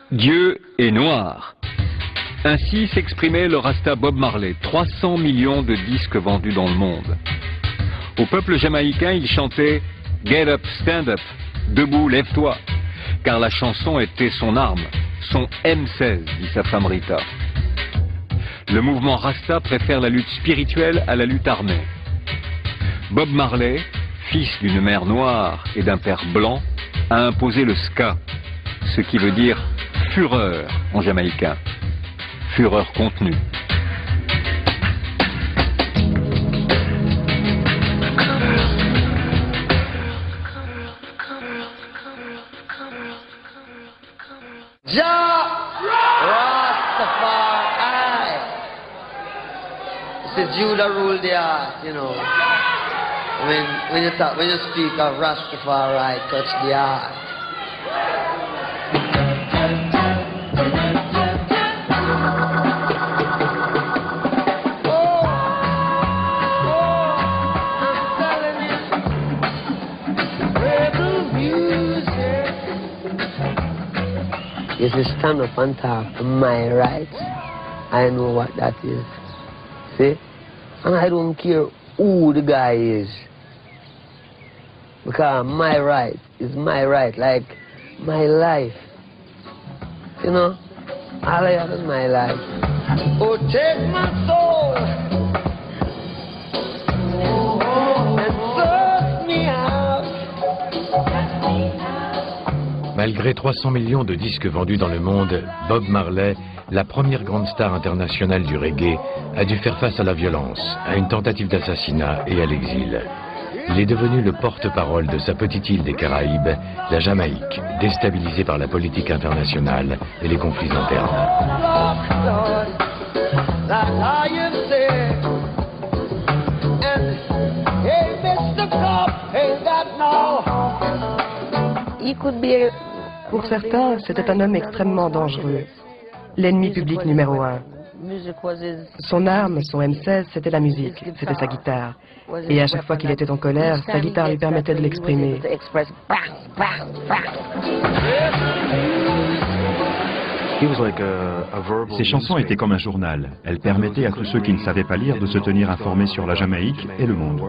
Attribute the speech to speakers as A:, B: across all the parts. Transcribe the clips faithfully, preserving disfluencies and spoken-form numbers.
A: Dieu est noir. Ainsi s'exprimait le Rasta Bob Marley, trois cents millions de disques vendus dans le monde. Au peuple jamaïcain, il chantait « Get up, stand up », debout, lève-toi, car la chanson était son arme, son M seize, dit sa femme Rita. Le mouvement Rasta préfère la lutte spirituelle à la lutte armée. Bob Marley, fils d'une mère noire et d'un père blanc, a imposé le ska, ce qui veut dire fureur en jamaïcain, fureur contenue.
B: Jah Rastafari. It's Judah rule the heart, you know. When when you talk, when you speak of Rastafari, touch the heart. If you stand up and talk my rights, I know what that is. See? And I don't care who the guy is. Because my right is my right, like my life. You know? All I have is my life. Oh, take my soul and search me out.
C: Malgré trois cents millions de disques vendus dans le monde, Bob Marley, la première grande star internationale du reggae, a dû faire face à la violence, à une tentative d'assassinat et à l'exil. Il est devenu le porte-parole de sa petite île des Caraïbes, la Jamaïque, déstabilisée par la politique internationale et les conflits internes.
D: Pour certains, c'était un homme extrêmement dangereux, l'ennemi public numéro un. Son arme, son M seize, c'était la musique, c'était sa guitare. Et à chaque fois qu'il était en colère, sa guitare lui permettait de l'exprimer.
E: Ses chansons étaient comme un journal. Elles permettaient à tous ceux qui ne savaient pas lire de se tenir informés sur la Jamaïque et le monde.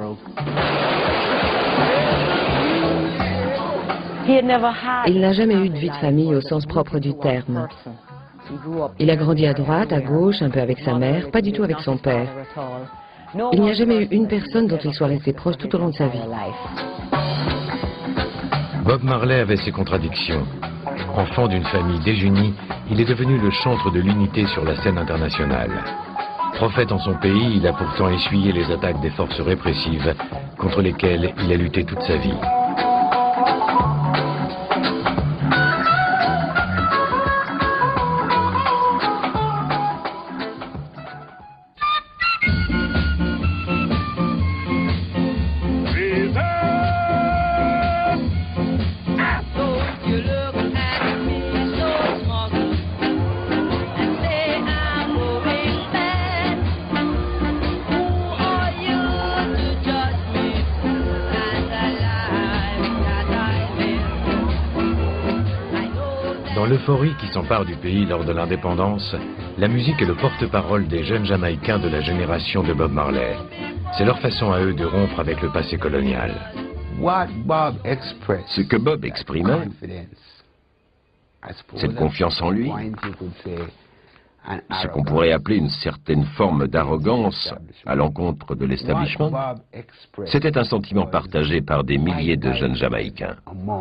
F: Il n'a jamais eu de vie de famille au sens propre du terme. Il a grandi à droite, à gauche, un peu avec sa mère, pas du tout avec son père. Il n'y a jamais eu une personne dont il soit resté proche tout au long de sa vie.
C: Bob Marley avait ses contradictions. Enfant d'une famille désunie, il est devenu le chantre de l'unité sur la scène internationale. Prophète en son pays, il a pourtant essuyé les attaques des forces répressives contre lesquelles il a lutté toute sa vie. Dans l'euphorie qui s'empare du pays lors de l'indépendance, la musique est le porte-parole des jeunes Jamaïcains de la génération de Bob Marley. C'est leur façon à eux de rompre avec le passé colonial.
G: Ce que Bob exprimait, cette confiance en lui, ce qu'on pourrait appeler une certaine forme d'arrogance à l'encontre de l'establishment, c'était un sentiment partagé par des milliers de jeunes Jamaïcains.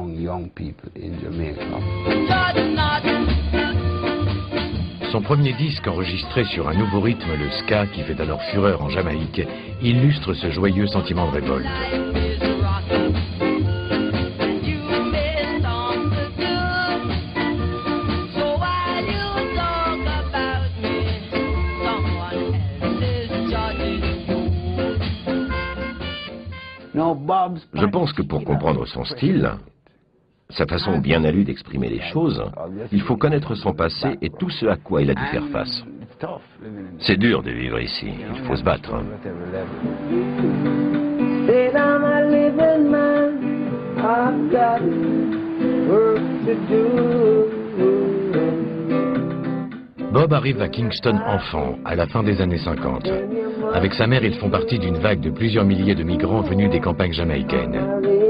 C: Son premier disque enregistré sur un nouveau rythme, le ska, qui fait alors fureur en Jamaïque, illustre ce joyeux sentiment de révolte.
G: Je pense que pour comprendre son style, sa façon bien à lui d'exprimer les choses, il faut connaître son passé et tout ce à quoi il a dû faire face. C'est dur de vivre ici, il faut se battre. I've got work to do.
C: Bob arrive à Kingston enfant, à la fin des années cinquante. Avec sa mère, ils font partie d'une vague de plusieurs milliers de migrants venus des campagnes jamaïcaines.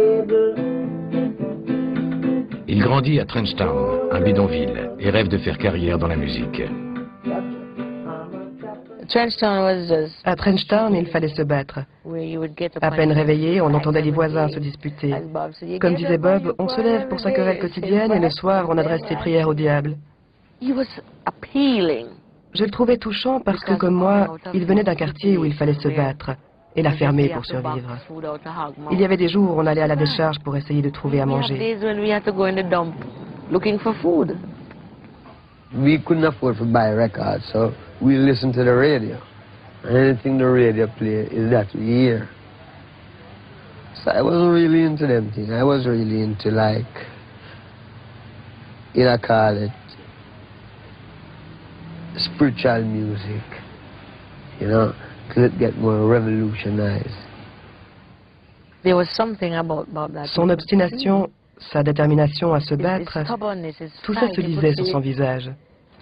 C: Il grandit à Trenchtown, un bidonville, et rêve de faire carrière dans la musique.
D: À Trenchtown, il fallait se battre. À peine réveillé, on entendait les voisins se disputer. Comme disait Bob, on se lève pour sa querelle quotidienne et le soir, on adresse ses prières au diable. Je le trouvais touchant parce que, comme moi, il venait d'un quartier où il fallait se battre et la fermer pour survivre. Il y avait des jours où on allait à la décharge pour essayer de trouver à manger.
B: We couldn't afford to buy records, so we listened to the radio. And anything the radio play is that we hear. So I wasn't really into them things. I was really into, like, you know, call it spiritual music, you know, because it get more revolutionized.
D: Son obstination, sa détermination à se battre, tout ça se lisait sur son visage.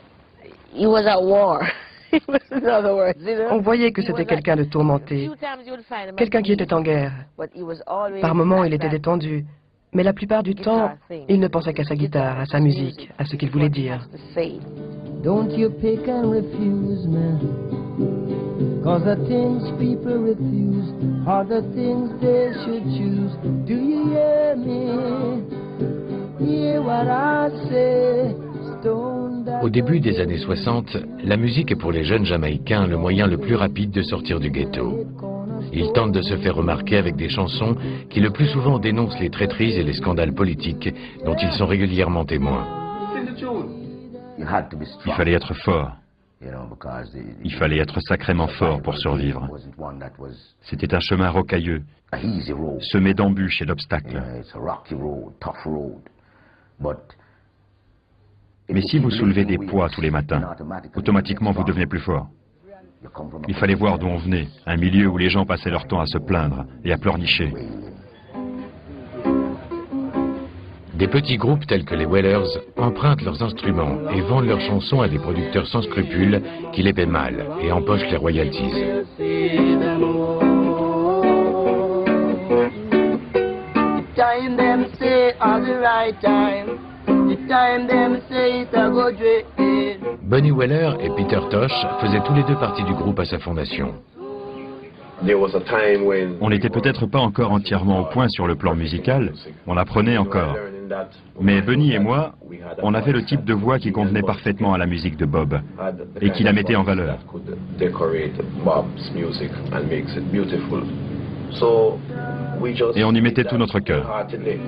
D: On voyait que c'était quelqu'un de tourmenté, quelqu'un qui était en guerre. Par moments, il était détendu, mais la plupart du temps, il ne pensait qu'à sa guitare, à sa musique, à ce qu'il voulait dire.
H: Don't you pick and refuse, man, 'cause the things people refuse are the things they should choose. Do you hear me? Hear what I say?
C: Au début des années soixante, la musique est pour les jeunes Jamaïcains le moyen le plus rapide de sortir du ghetto. Ils tentent de se faire remarquer avec des chansons qui le plus souvent dénoncent les traîtrises et les scandales politiques dont ils sont régulièrement témoins.
E: Il fallait être fort. Il fallait être sacrément fort pour survivre. C'était un chemin rocailleux, semé d'embûches et d'obstacles. Mais si vous soulevez des poids tous les matins, automatiquement vous devenez plus fort. Il fallait voir d'où on venait, un milieu où les gens passaient leur temps à se plaindre et à pleurnicher.
C: Des petits groupes tels que les Wailers empruntent leurs instruments et vendent leurs chansons à des producteurs sans scrupules qui les paient mal et empochent les royalties. Bunny Wailer et Peter Tosh faisaient tous les deux partie du groupe à sa fondation.
E: On n'était peut-être pas encore entièrement au point sur le plan musical, on apprenait encore. Mais Bunny et moi, on avait le type de voix qui convenait parfaitement à la musique de Bob et qui la mettait en valeur. Et on y mettait tout notre cœur.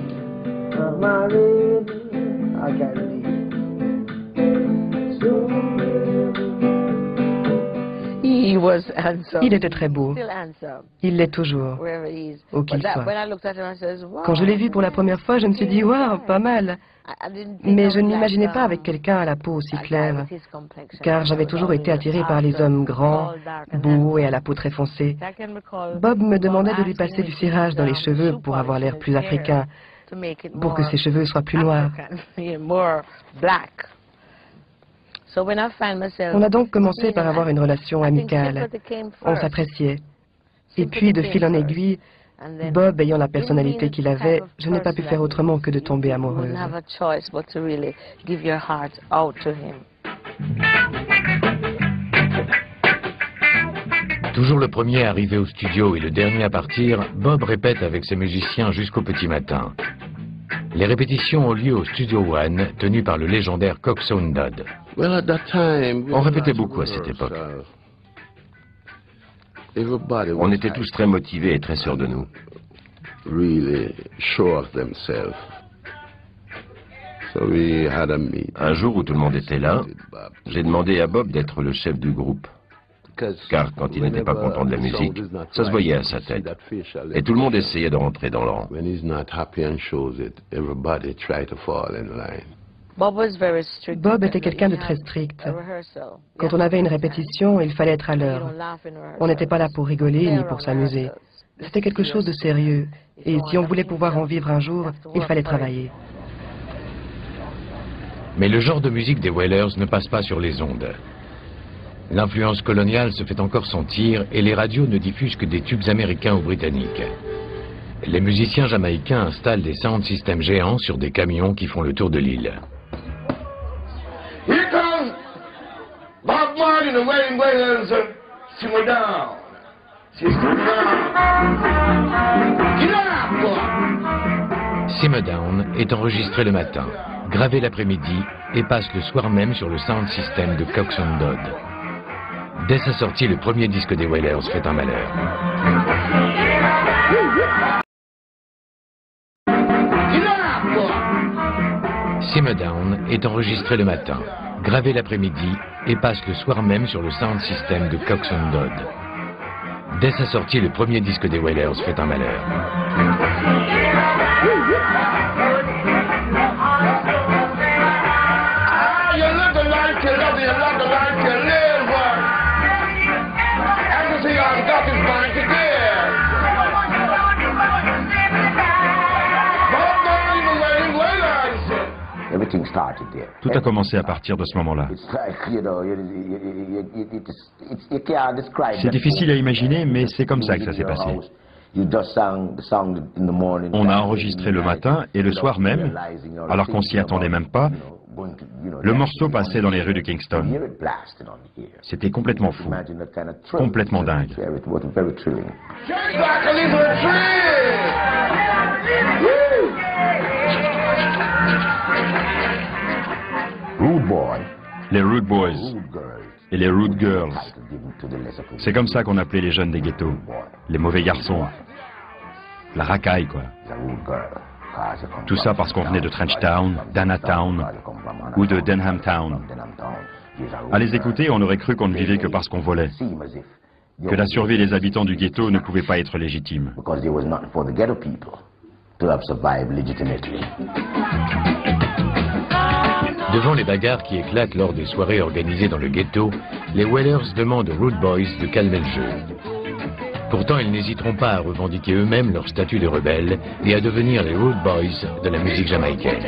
D: Il était très beau. Il l'est toujours, où qu'il soit. Quand je l'ai vu pour la première fois, je me suis dit, waouh, pas mal. Mais je ne l'imaginais pas avec quelqu'un à la peau aussi claire, car j'avais toujours été attirée par les hommes grands, beaux et à la peau très foncée. Bob me demandait de lui passer du cirage dans les cheveux pour avoir l'air plus africain, pour que ses cheveux soient plus noirs. On a donc commencé par avoir une relation amicale. On s'appréciait. Et puis, de fil en aiguille, Bob ayant la personnalité qu'il avait, je n'ai pas pu faire autrement que de tomber amoureuse.
C: Toujours le premier à arriver au studio et le dernier à partir, Bob répète avec ses musiciens jusqu'au petit matin. Les répétitions ont lieu au Studio One, tenu par le légendaire Coxsone Dodd.
G: On répétait beaucoup à cette époque. On était tous très motivés et très sûrs de nous. Un jour où tout le monde était là, j'ai demandé à Bob d'être le chef du groupe. Car quand il n'était pas content de la musique, ça se voyait à sa tête. Et tout le monde essayait de rentrer dans le rang.
D: Bob était quelqu'un de très strict. Quand on avait une répétition, il fallait être à l'heure. On n'était pas là pour rigoler ni pour s'amuser. C'était quelque chose de sérieux. Et si on voulait pouvoir en vivre un jour, il fallait travailler.
C: Mais le genre de musique des Wailers ne passe pas sur les ondes. L'influence coloniale se fait encore sentir et les radios ne diffusent que des tubes américains ou britanniques. Les musiciens jamaïcains installent des sound systems géants sur des camions qui font le tour de l'île.
I: Here comes Bob Marley and the Wailing Wailers. Simmer down. Simmer down. Get up, boy.
C: Simmer Down est enregistré le matin, gravé l'après-midi et passe le soir même sur le sound system de Coxsone Dodd. Dès sa sortie, le premier disque des Wailers fait un malheur. Simmer Down est enregistré le matin, gravé l'après-midi et passe le soir même sur le sound system de Coxsone Dodd. Dès sa sortie, le premier disque des Wailers fait un malheur.
E: Tout a commencé à partir de ce moment-là. C'est difficile à imaginer, mais c'est comme ça que ça s'est passé. On a enregistré le matin et le soir même, alors qu'on s'y attendait même pas, le morceau passait dans les rues de Kingston. C'était complètement fou, complètement dingue. Les Rude Boys et les Rude Girls. C'est comme ça qu'on appelait les jeunes des ghettos, les mauvais garçons. La racaille, quoi. Tout ça parce qu'on venait de Trenchtown, Danatown ou de Denham Town. À les écouter, on aurait cru qu'on ne vivait que parce qu'on volait. Que la survie des habitants du ghetto ne pouvait pas être légitime.
C: Devant les bagarres qui éclatent lors des soirées organisées dans le ghetto, les Wailers demandent aux Rude Boys de calmer le jeu. Pourtant, ils n'hésiteront pas à revendiquer eux-mêmes leur statut de rebelles et à devenir les Rude Boys de la musique jamaïcaine.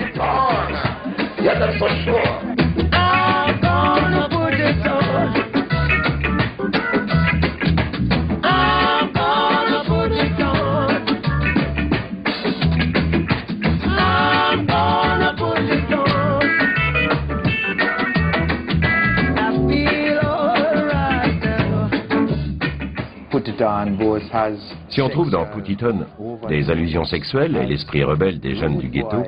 G: Si on trouve dans Put It On des allusions sexuelles et l'esprit rebelle des jeunes du ghetto,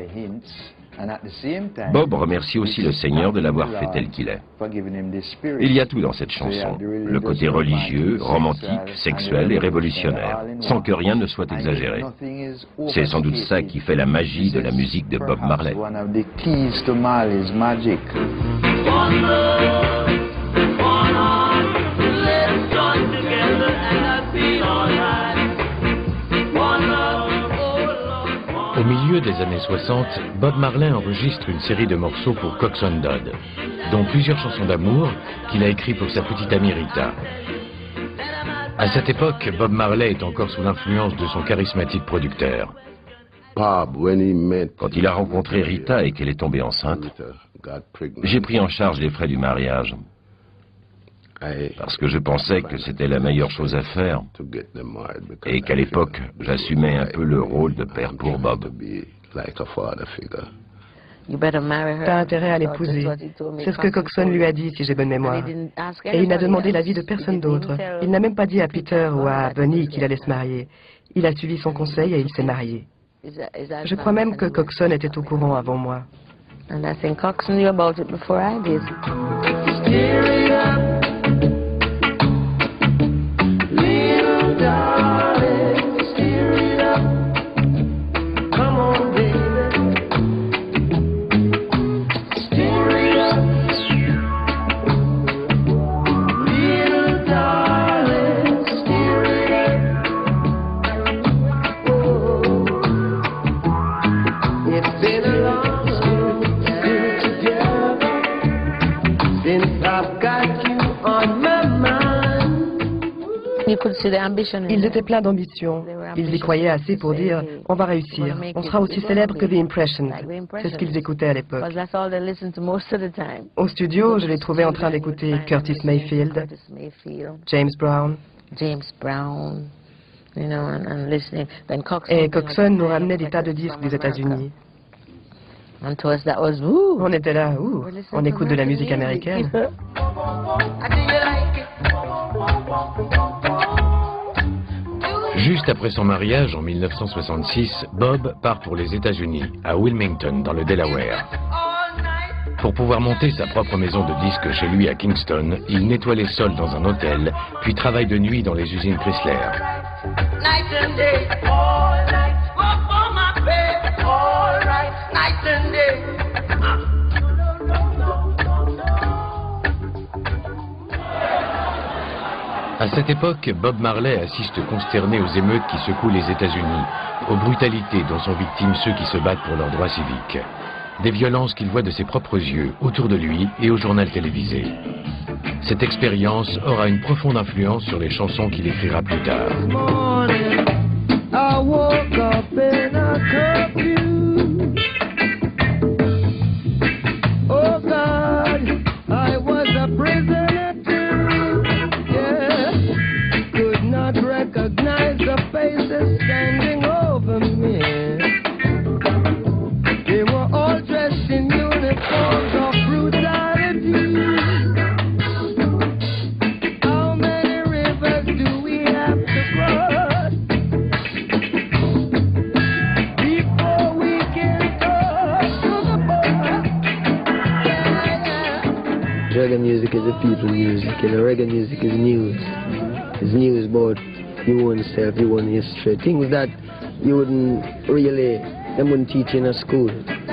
G: Bob remercie aussi le Seigneur de l'avoir fait tel qu'il est. Il y a tout dans cette chanson, le côté religieux, romantique, sexuel et révolutionnaire, sans que rien ne soit exagéré. C'est sans doute ça qui fait la magie de la musique de Bob Marley.
C: Au milieu des années soixante, Bob Marley enregistre une série de morceaux pour Coxsone Dodd, dont plusieurs chansons d'amour qu'il a écrites pour sa petite amie Rita. À cette époque, Bob Marley est encore sous l'influence de son charismatique producteur.
G: Quand il a rencontré Rita et qu'elle est tombée enceinte, j'ai pris en charge les frais du mariage. Parce que je pensais que c'était la meilleure chose à faire et qu'à l'époque, j'assumais un peu le rôle de père pour Bob.
D: T'as intérêt à l'épouser. C'est ce que Coxsone lui a dit, si j'ai bonne mémoire. Et il n'a demandé l'avis de personne d'autre. Il n'a même pas dit à Peter ou à Bunny qu'il allait se marier. Il a suivi son conseil et il s'est marié. Je crois même que Coxsone était au courant avant moi.
J: And I think Coxsone knew about it before I did.
H: Since I've got you
D: Ils étaient pleins d'ambition. Ils y croyaient assez pour dire « on va réussir, on sera aussi célèbre que The Impressions ». C'est ce qu'ils écoutaient à l'époque. Au studio, je les trouvais en train d'écouter Curtis Mayfield, James Brown. Et Coxon nous ramenait des tas de disques des États-Unis. On était là, ouh, on écoute de la musique américaine.
C: Juste après son mariage en mille neuf cent soixante-six, Bob part pour les États-Unis, à Wilmington, dans le Delaware. Pour pouvoir monter sa propre maison de disques chez lui à Kingston, il nettoie les sols dans un hôtel, puis travaille de nuit dans les usines Chrysler. À cette époque, Bob Marley assiste consterné aux émeutes qui secouent les États-Unis, aux brutalités dont sont victimes ceux qui se battent pour leurs droits civiques. Des violences qu'il voit de ses propres yeux, autour de lui et au journal télévisé. Cette expérience aura une profonde influence sur les chansons qu'il écrira plus tard.
B: Reggae music is a people music, and the reggae music is news. It's news about your own self, your own history, things that you wouldn't really, them wouldn't teach in a school.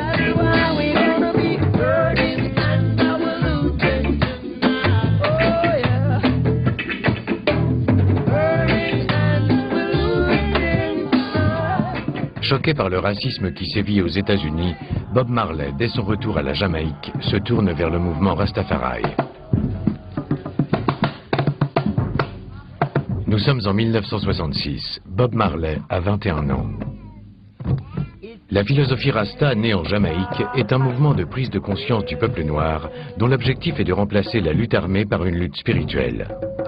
C: Choqué par le racisme qui sévit aux États-Unis, Bob Marley, dès son retour à la Jamaïque, se tourne vers le mouvement Rastafari. Nous sommes en mille neuf cent soixante-six. Bob Marley a vingt et un ans. La philosophie Rasta, née en Jamaïque, est un mouvement de prise de conscience du peuple noir, dont l'objectif est de remplacer la lutte armée par une lutte spirituelle.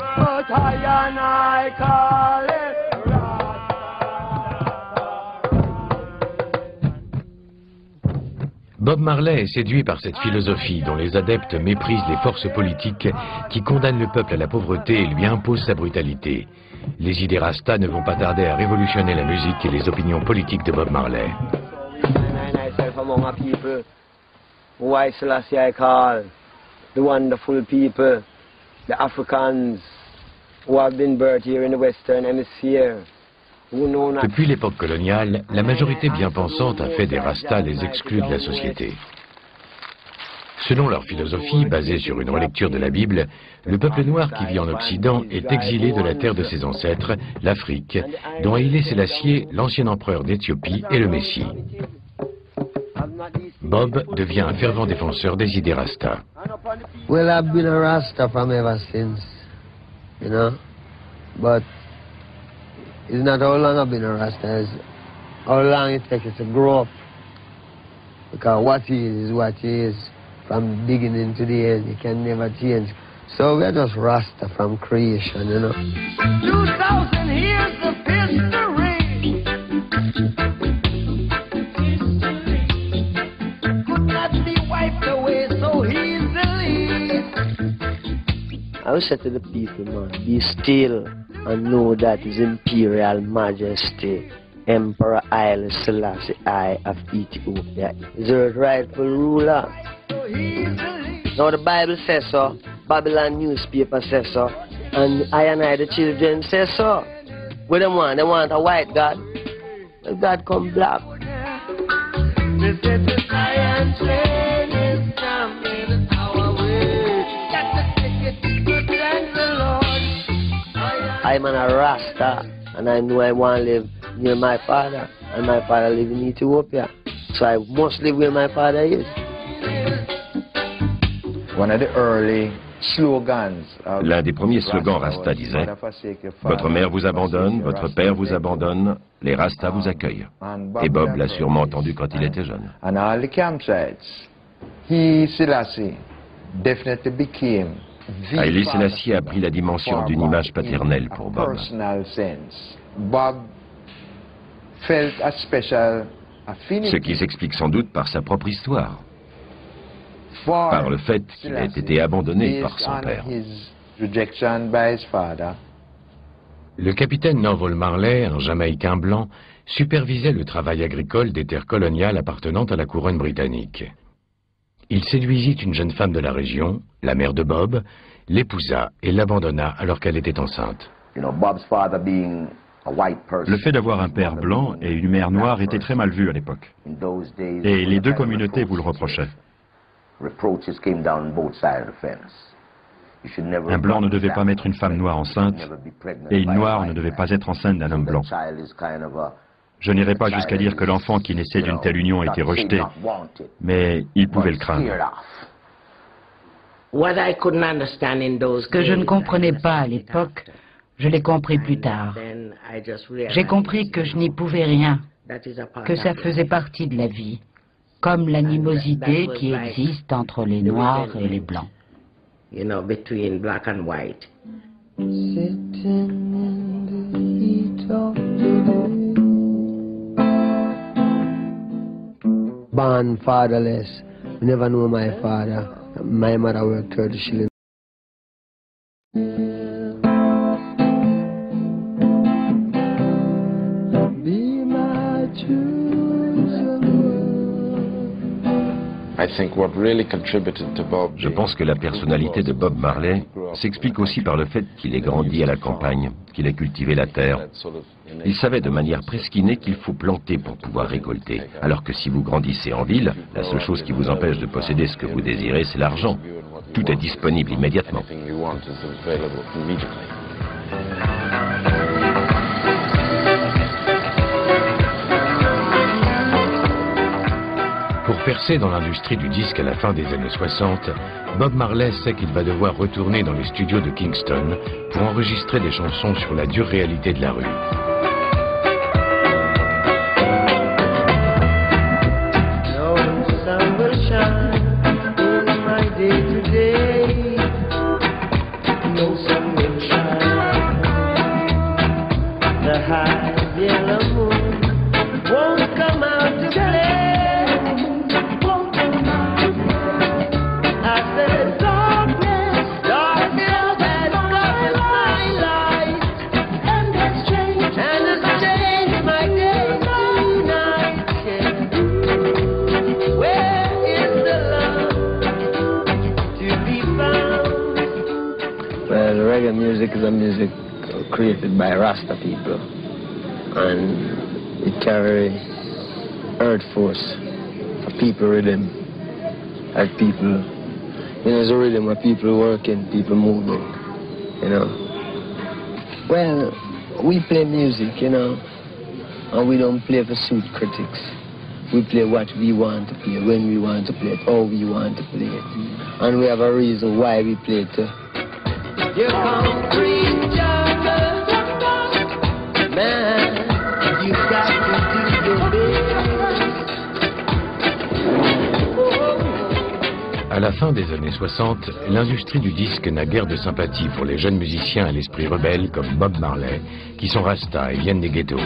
C: Bob Marley est séduit par cette philosophie dont les adeptes méprisent les forces politiques qui condamnent le peuple à la pauvreté et lui imposent sa brutalité. Les idées Rasta ne vont pas tarder à révolutionner la musique et les opinions politiques de Bob Marley. Depuis l'époque coloniale, la majorité bien pensante a fait des Rastas les exclus de la société. Selon leur philosophie, basée sur une relecture de la Bible, le peuple noir qui vit en Occident est exilé de la terre de ses ancêtres, l'Afrique, dont Haïlé Sélassié, l'ancien empereur d'Éthiopie, est le Messie. Bob devient un fervent défenseur des idées Rasta.
B: Well, I've been a Rasta from ever since, you know, but it's not how long I've been a Rasta, it's how long it takes to grow up. Because what he is is what he is, from the beginning to the end, he can never change. So we're just Rasta from creation, you know. Two thousand years of history could not be wiped away so easily. I will say to the people, man, be still and know that His Imperial Majesty, Emperor Haile Selassie I of Ethiopia, is the rightful ruler. Now the Bible says so, Babylon newspaper says so, and I and I the children say so. What they want? They want a white God. The God come black. They said the science is coming our way. Got to take it to thank the Lord. I'm an a Rasta, and I know I want to live near my father, and my father lives in Ethiopia. So I must live where my father is.
K: One of the early
G: L'un des premiers slogans Rasta disait « Votre mère vous abandonne, votre père vous abandonne, les Rastas vous accueillent ». Et Bob l'a sûrement entendu quand il était jeune. Haïlé Sélassié a pris la dimension d'une image paternelle pour Bob. Ce qui s'explique sans doute par sa propre histoire, par le fait qu'il ait été abandonné par son père.
C: Le capitaine Norval Marley, un Jamaïcain blanc, supervisait le travail agricole des terres coloniales appartenant à la couronne britannique. Il séduisit une jeune femme de la région, la mère de Bob, l'épousa et l'abandonna alors qu'elle était enceinte.
E: Le fait d'avoir un père blanc et une mère noire était très mal vu à l'époque. Et les deux communautés vous le reprochaient. Un blanc ne devait pas mettre une femme noire enceinte, et une noire ne devait pas être enceinte d'un homme blanc. Je n'irai pas jusqu'à dire que l'enfant qui naissait d'une telle union était rejeté, mais il pouvait le craindre.
K: Ce que je ne comprenais pas à l'époque, je l'ai compris plus tard. J'ai compris que je n'y pouvais rien, que ça faisait partie de la vie, comme l'animosité qui existe entre les Noirs et les Blancs.
B: Born fatherless, we never know my father. My mother worked thirty shillings.
G: Je pense que la personnalité de Bob Marley s'explique aussi par le fait qu'il ait grandi à la campagne, qu'il ait cultivé la terre. Il savait de manière presque innée qu'il faut planter pour pouvoir récolter, alors que si vous grandissez en ville, la seule chose qui vous empêche de posséder ce que vous désirez, c'est l'argent. Tout est disponible immédiatement.
C: Pour percer dans l'industrie du disque à la fin des années soixante, Bob Marley sait qu'il va devoir retourner dans les studios de Kingston pour enregistrer des chansons sur la dure réalité de la rue.
B: Music is a music created by Rasta people, and it carry earth force, a people rhythm, like people, you know, it's a rhythm where people working, people moving, you know. Well, we play music, you know, and we don't play for suit critics. We play what we want to play, when we want to play it, how we want to play it, and we have a reason why we play it too.
H: You concrete jungle, man, you got to do your best.
C: À la fin des années soixante, l'industrie du disque n'a guère de sympathie pour les jeunes musiciens à l'esprit rebelle comme Bob Marley, qui sont Rasta et viennent des ghettos.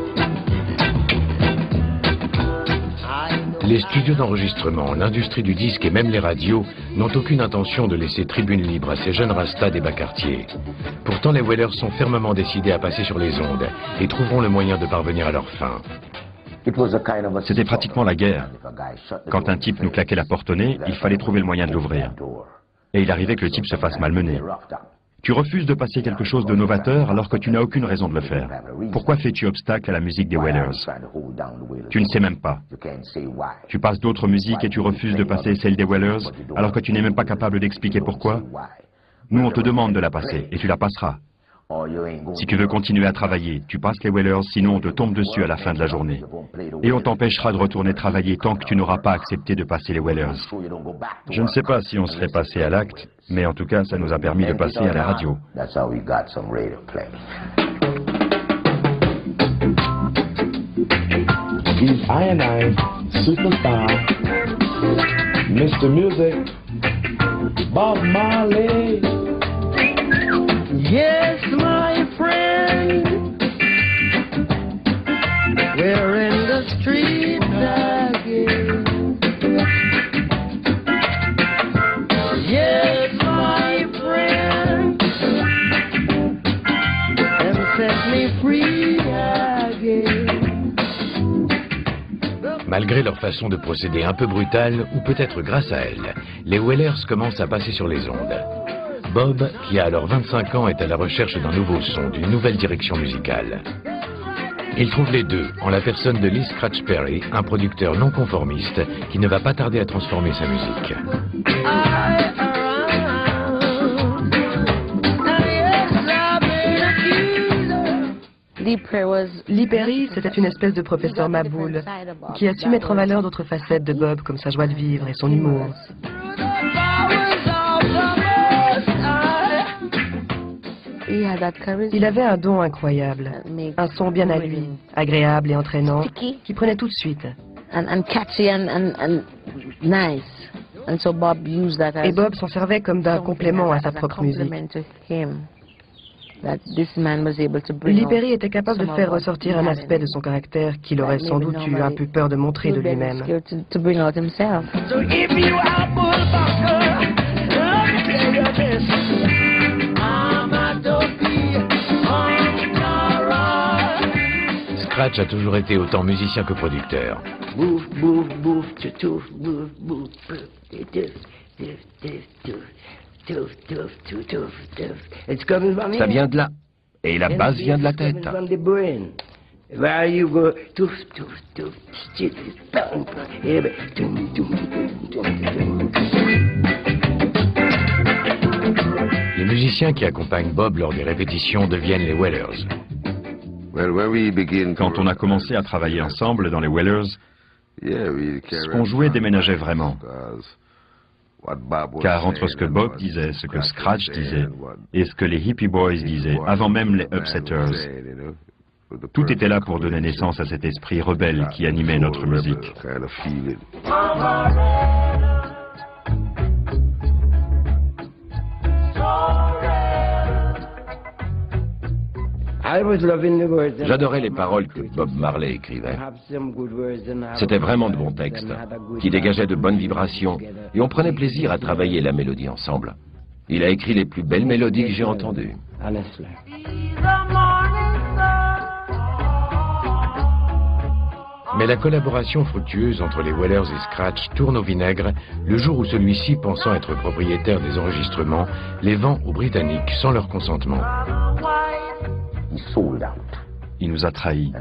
C: Les studios d'enregistrement, l'industrie du disque et même les radios n'ont aucune intention de laisser tribune libre à ces jeunes rastas des bas quartiers. Pourtant, les Wailers sont fermement décidés à passer sur les ondes et trouveront le moyen de parvenir à leur fin.
E: C'était pratiquement la guerre. Quand un type nous claquait la porte au nez, il fallait trouver le moyen de l'ouvrir. Et il arrivait que le type se fasse malmener. Tu refuses de passer quelque chose de novateur alors que tu n'as aucune raison de le faire. Pourquoi fais-tu obstacle à la musique des Wailers? Tu ne sais même pas. Tu passes d'autres musiques et tu refuses de passer celle des Wailers alors que tu n'es même pas capable d'expliquer pourquoi? Nous, on te demande de la passer et tu la passeras. Si tu veux continuer à travailler, tu passes les Wailers, sinon on te tombe dessus à la fin de la journée. Et on t'empêchera de retourner travailler tant que tu n'auras pas accepté de passer les Wailers. Je ne sais pas si on serait passé à l'acte, mais en tout cas, ça nous a permis de passer à la radio.
L: He's I and I, superstar, Mister Music, Bob Marley.
H: Yes, my friend, we're in the streets again. Yes, my friend, them set me free again.
C: Malgré leur façon de procéder un peu brutale, ou peut-être grâce à elle, les Wailers commencent à passer sur les ondes. Bob, qui a alors vingt-cinq ans, est à la recherche d'un nouveau son, d'une nouvelle direction musicale. Il trouve les deux, en la personne de Lee Scratch Perry, un producteur non conformiste, qui ne va pas tarder à transformer sa musique.
D: Lee Perry, c'était une espèce de professeur Maboule, qui a su mettre en valeur d'autres facettes de Bob, comme sa joie de vivre et son humour. Il avait un don incroyable, un son bien à lui, agréable et entraînant, qui prenait tout de suite. Et Bob s'en servait comme d'un complément à sa propre musique. Lee Perry était capable de faire ressortir un aspect de son caractère qu'il aurait sans doute eu un peu peur de montrer de lui-même.
C: Scratch a toujours été autant musicien que producteur.
G: Ça vient de là. Et la basse vient de la tête.
C: Les musiciens qui accompagnent Bob lors des répétitions deviennent les Wailers.
E: Quand on a commencé à travailler ensemble dans les Wailers, ce qu'on jouait déménageait vraiment. Car entre ce que Bob disait, ce que Scratch disait, et ce que les Hippie Boys disaient, avant même les Upsetters, tout était là pour donner naissance à cet esprit rebelle qui animait notre musique.
G: J'adorais les paroles que Bob Marley écrivait. C'était vraiment de bons textes, qui dégageaient de bonnes vibrations, et on prenait plaisir à travailler la mélodie ensemble. Il a écrit les plus belles mélodies que j'ai entendues.
C: Mais la collaboration fructueuse entre les Wailers et Scratch tourne au vinaigre le jour où celui-ci, pensant être propriétaire des enregistrements, les vend aux Britanniques sans leur consentement.
E: Il nous a trahis.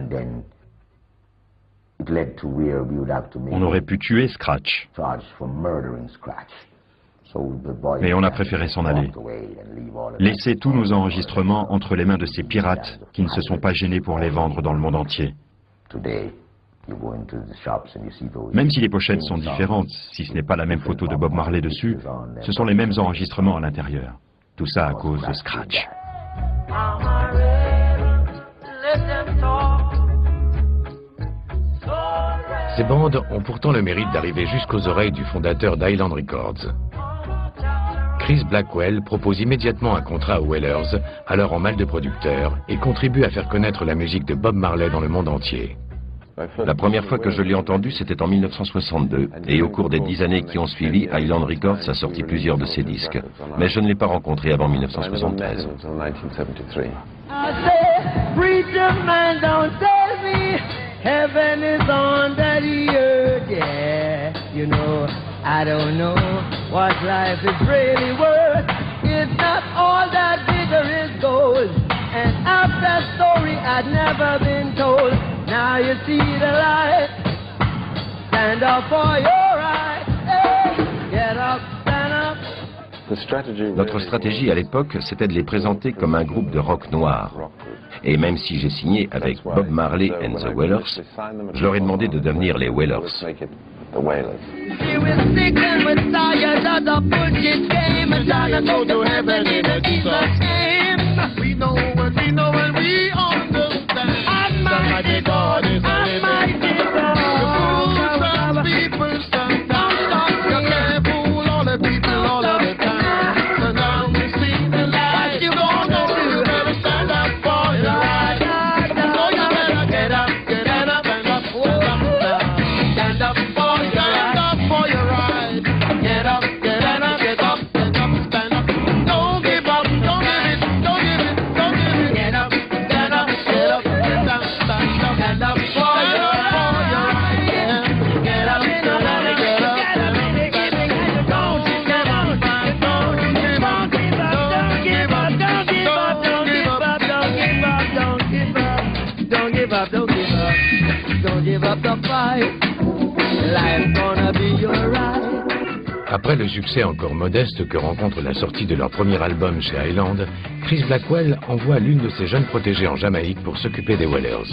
E: On aurait pu tuer Scratch. Mais on a préféré s'en aller. Laisser tous nos enregistrements entre les mains de ces pirates qui ne se sont pas gênés pour les vendre dans le monde entier. Même si les pochettes sont différentes, si ce n'est pas la même photo de Bob Marley dessus, ce sont les mêmes enregistrements à l'intérieur. Tout ça à cause de Scratch.
C: Ces bandes ont pourtant le mérite d'arriver jusqu'aux oreilles du fondateur d'Island Records. Chris Blackwell propose immédiatement un contrat aux Wailers, alors en mal de producteur, et contribue à faire connaître la musique de Bob Marley dans le monde entier.
G: La première fois que je l'ai entendu, c'était en mille neuf cent soixante-deux, et au cours des dix années qui ont suivi, Island Records a sorti plusieurs de ses disques. Mais je ne l'ai pas rencontré avant mille neuf cent soixante-treize.
H: Heaven is on the earth, yeah. You know, I don't know what life is really worth. It's not all that glitter is gold. And after story had never been told. Now you see the light. Stand up for your right. Hey, get up, stand up.
G: Notre stratégie à l'époque, c'était de les présenter comme un groupe de rock noir. Et même si j'ai signé avec Bob Marley and the Wailers, je leur ai demandé de devenir les Wailers.
C: Après le succès encore modeste que rencontre la sortie de leur premier album chez Island, Chris Blackwell envoie l'une de ses jeunes protégées en Jamaïque pour s'occuper des Wailers.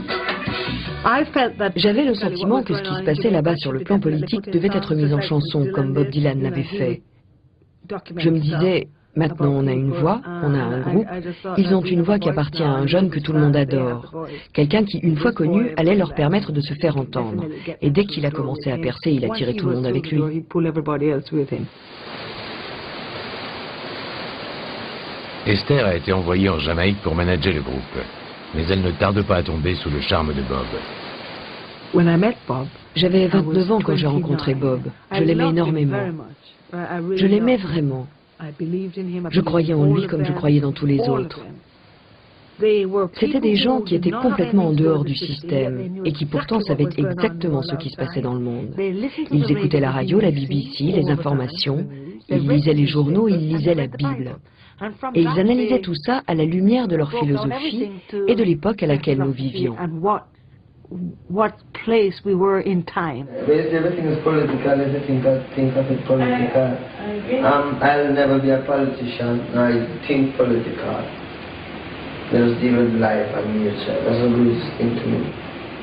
F: J'avais le sentiment que ce qui se passait là-bas sur le plan politique devait être mis en chanson, comme Bob Dylan l'avait fait. Je me disais, maintenant on a une voix, on a un groupe, ils ont une voix qui appartient à un jeune que tout le monde adore. Quelqu'un qui, une fois connu, allait leur permettre de se faire entendre. Et dès qu'il a commencé à percer, il a tiré tout le monde avec lui.
C: Esther a été envoyée en Jamaïque pour manager le groupe. Mais elle ne tarde pas à tomber sous le charme de Bob.
F: J'avais vingt-neuf ans quand j'ai rencontré Bob. Je l'aimais énormément. Je l'aimais vraiment. Je croyais en lui comme je croyais dans tous les autres. C'étaient des gens qui étaient complètement en dehors du système et qui pourtant savaient exactement ce qui se passait dans le monde. Ils écoutaient la radio, la B B C, les informations, ils lisaient les journaux, ils lisaient la Bible. Et ils analysaient tout ça à la lumière de leur philosophie et de l'époque à laquelle nous vivions.
B: What place we were in time. Everything is political, everything I think of it political. Um, I'll never be a politician, I think political. Just deal with life and nature. That's the greatest thing to me.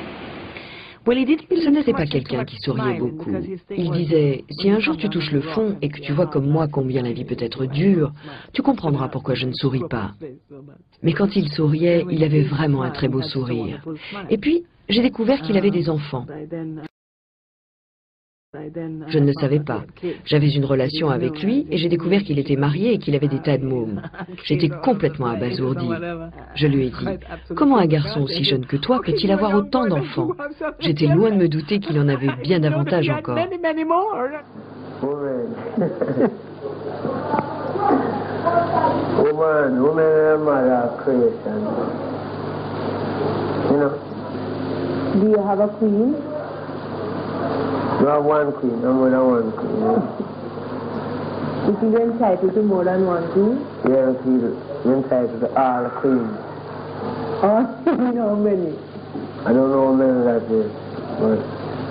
F: Ce n'était pas quelqu'un qui souriait beaucoup. Il disait, si un jour tu touches le fond et que tu vois comme moi combien la vie peut être dure, tu comprendras pourquoi je ne souris pas. Mais quand il souriait, il avait vraiment un très beau sourire. Et puis, j'ai découvert qu'il avait des enfants. Je ne le savais pas. J'avais une relation avec lui et j'ai découvert qu'il était marié et qu'il avait des tas de mômes. J'étais complètement abasourdie. Je lui ai dit, comment un garçon aussi jeune que toi peut-il avoir autant d'enfants? J'étais loin de me douter qu'il en avait bien davantage encore.
B: Woman, woman and mother are creation. You know. Do you have a queen? You have one queen, no more than one queen. Yeah. Is he entitled to more than one queen? Yeah, he's entitled to all the queens. Oh, you know many? I don't know how many that is, but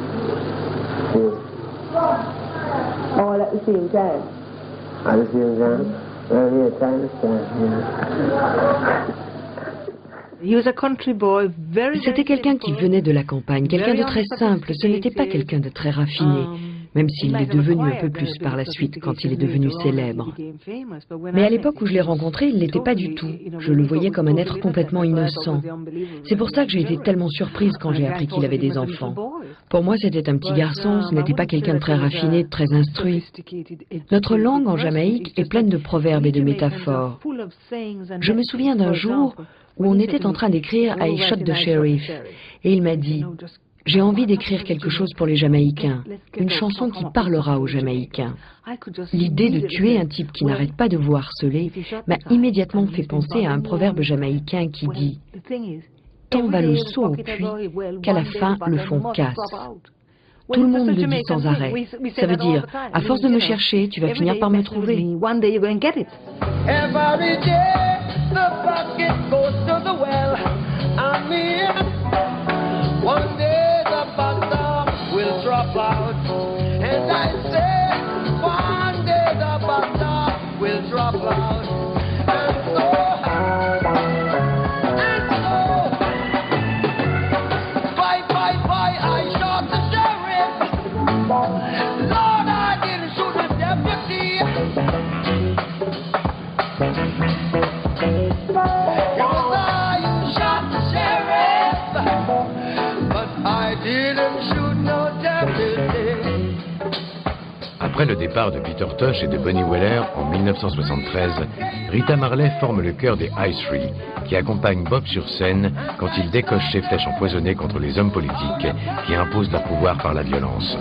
B: yeah. All at the same time? At the same time? Well, yes, I understand, yeah.
F: C'était quelqu'un qui venait de la campagne, quelqu'un de très simple, ce n'était pas quelqu'un de très raffiné, même s'il l'est devenu un peu plus par la suite quand il est devenu célèbre. Mais à l'époque où je l'ai rencontré, il ne l'était pas du tout. Je le voyais comme un être complètement innocent. C'est pour ça que j'ai été tellement surprise quand j'ai appris qu'il avait des enfants. Pour moi, c'était un petit garçon, ce n'était pas quelqu'un de très raffiné, de très instruit. Notre langue en Jamaïque est pleine de proverbes et de métaphores. Je me souviens d'un jour où on était en train d'écrire I Shot the Sheriff, et il m'a dit « J'ai envie d'écrire quelque chose pour les Jamaïcains, une chanson qui parlera aux Jamaïcains. » L'idée de tuer un type qui n'arrête pas de vous harceler m'a immédiatement fait penser à un proverbe jamaïcain qui dit « Tant va le seau au puits qu'à la fin le fond casse. » Tout le monde le dit sans arrêt. Ça veut dire, à force de me chercher, tu vas finir par me trouver.
H: The bucket goes to the well. I mean, one day the bottom will drop out. And I say, one day the bottom
C: Après le départ de Peter Tosh et de Bunny Weller en mille neuf cent soixante-treize, Rita Marley forme le chœur des High Three, qui accompagne Bob sur scène quand il décoche ses flèches empoisonnées contre les hommes politiques qui imposent leur pouvoir par la violence.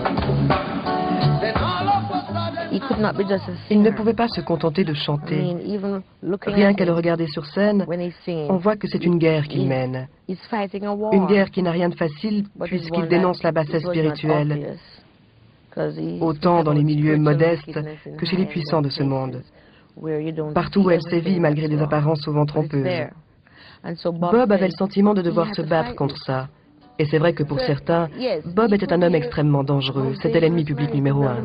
D: Il ne pouvait pas se contenter de chanter. Rien qu'à le regarder sur scène, on voit que c'est une guerre qu'il mène. Une guerre qui n'a rien de facile puisqu'il dénonce la bassesse spirituelle, autant dans les milieux modestes que chez les puissants de ce monde. Partout où elle sévit, malgré des apparences souvent trompeuses. Bob avait le sentiment de devoir se battre contre ça. Et c'est vrai que pour certains, Bob était un homme extrêmement dangereux. C'était l'ennemi public numéro un.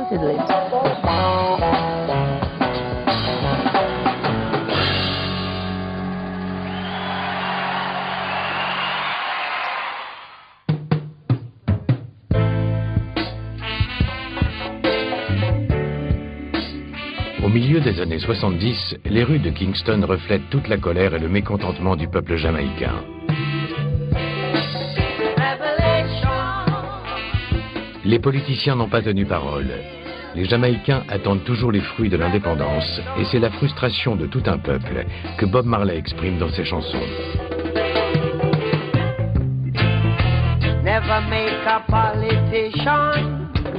C: Au milieu des années soixante-dix, les rues de Kingston reflètent toute la colère et le mécontentement du peuple jamaïcain. Les politiciens n'ont pas tenu parole. Les Jamaïcains attendent toujours les fruits de l'indépendance et c'est la frustration de tout un peuple que Bob Marley exprime dans ses chansons.
H: Never make a politician.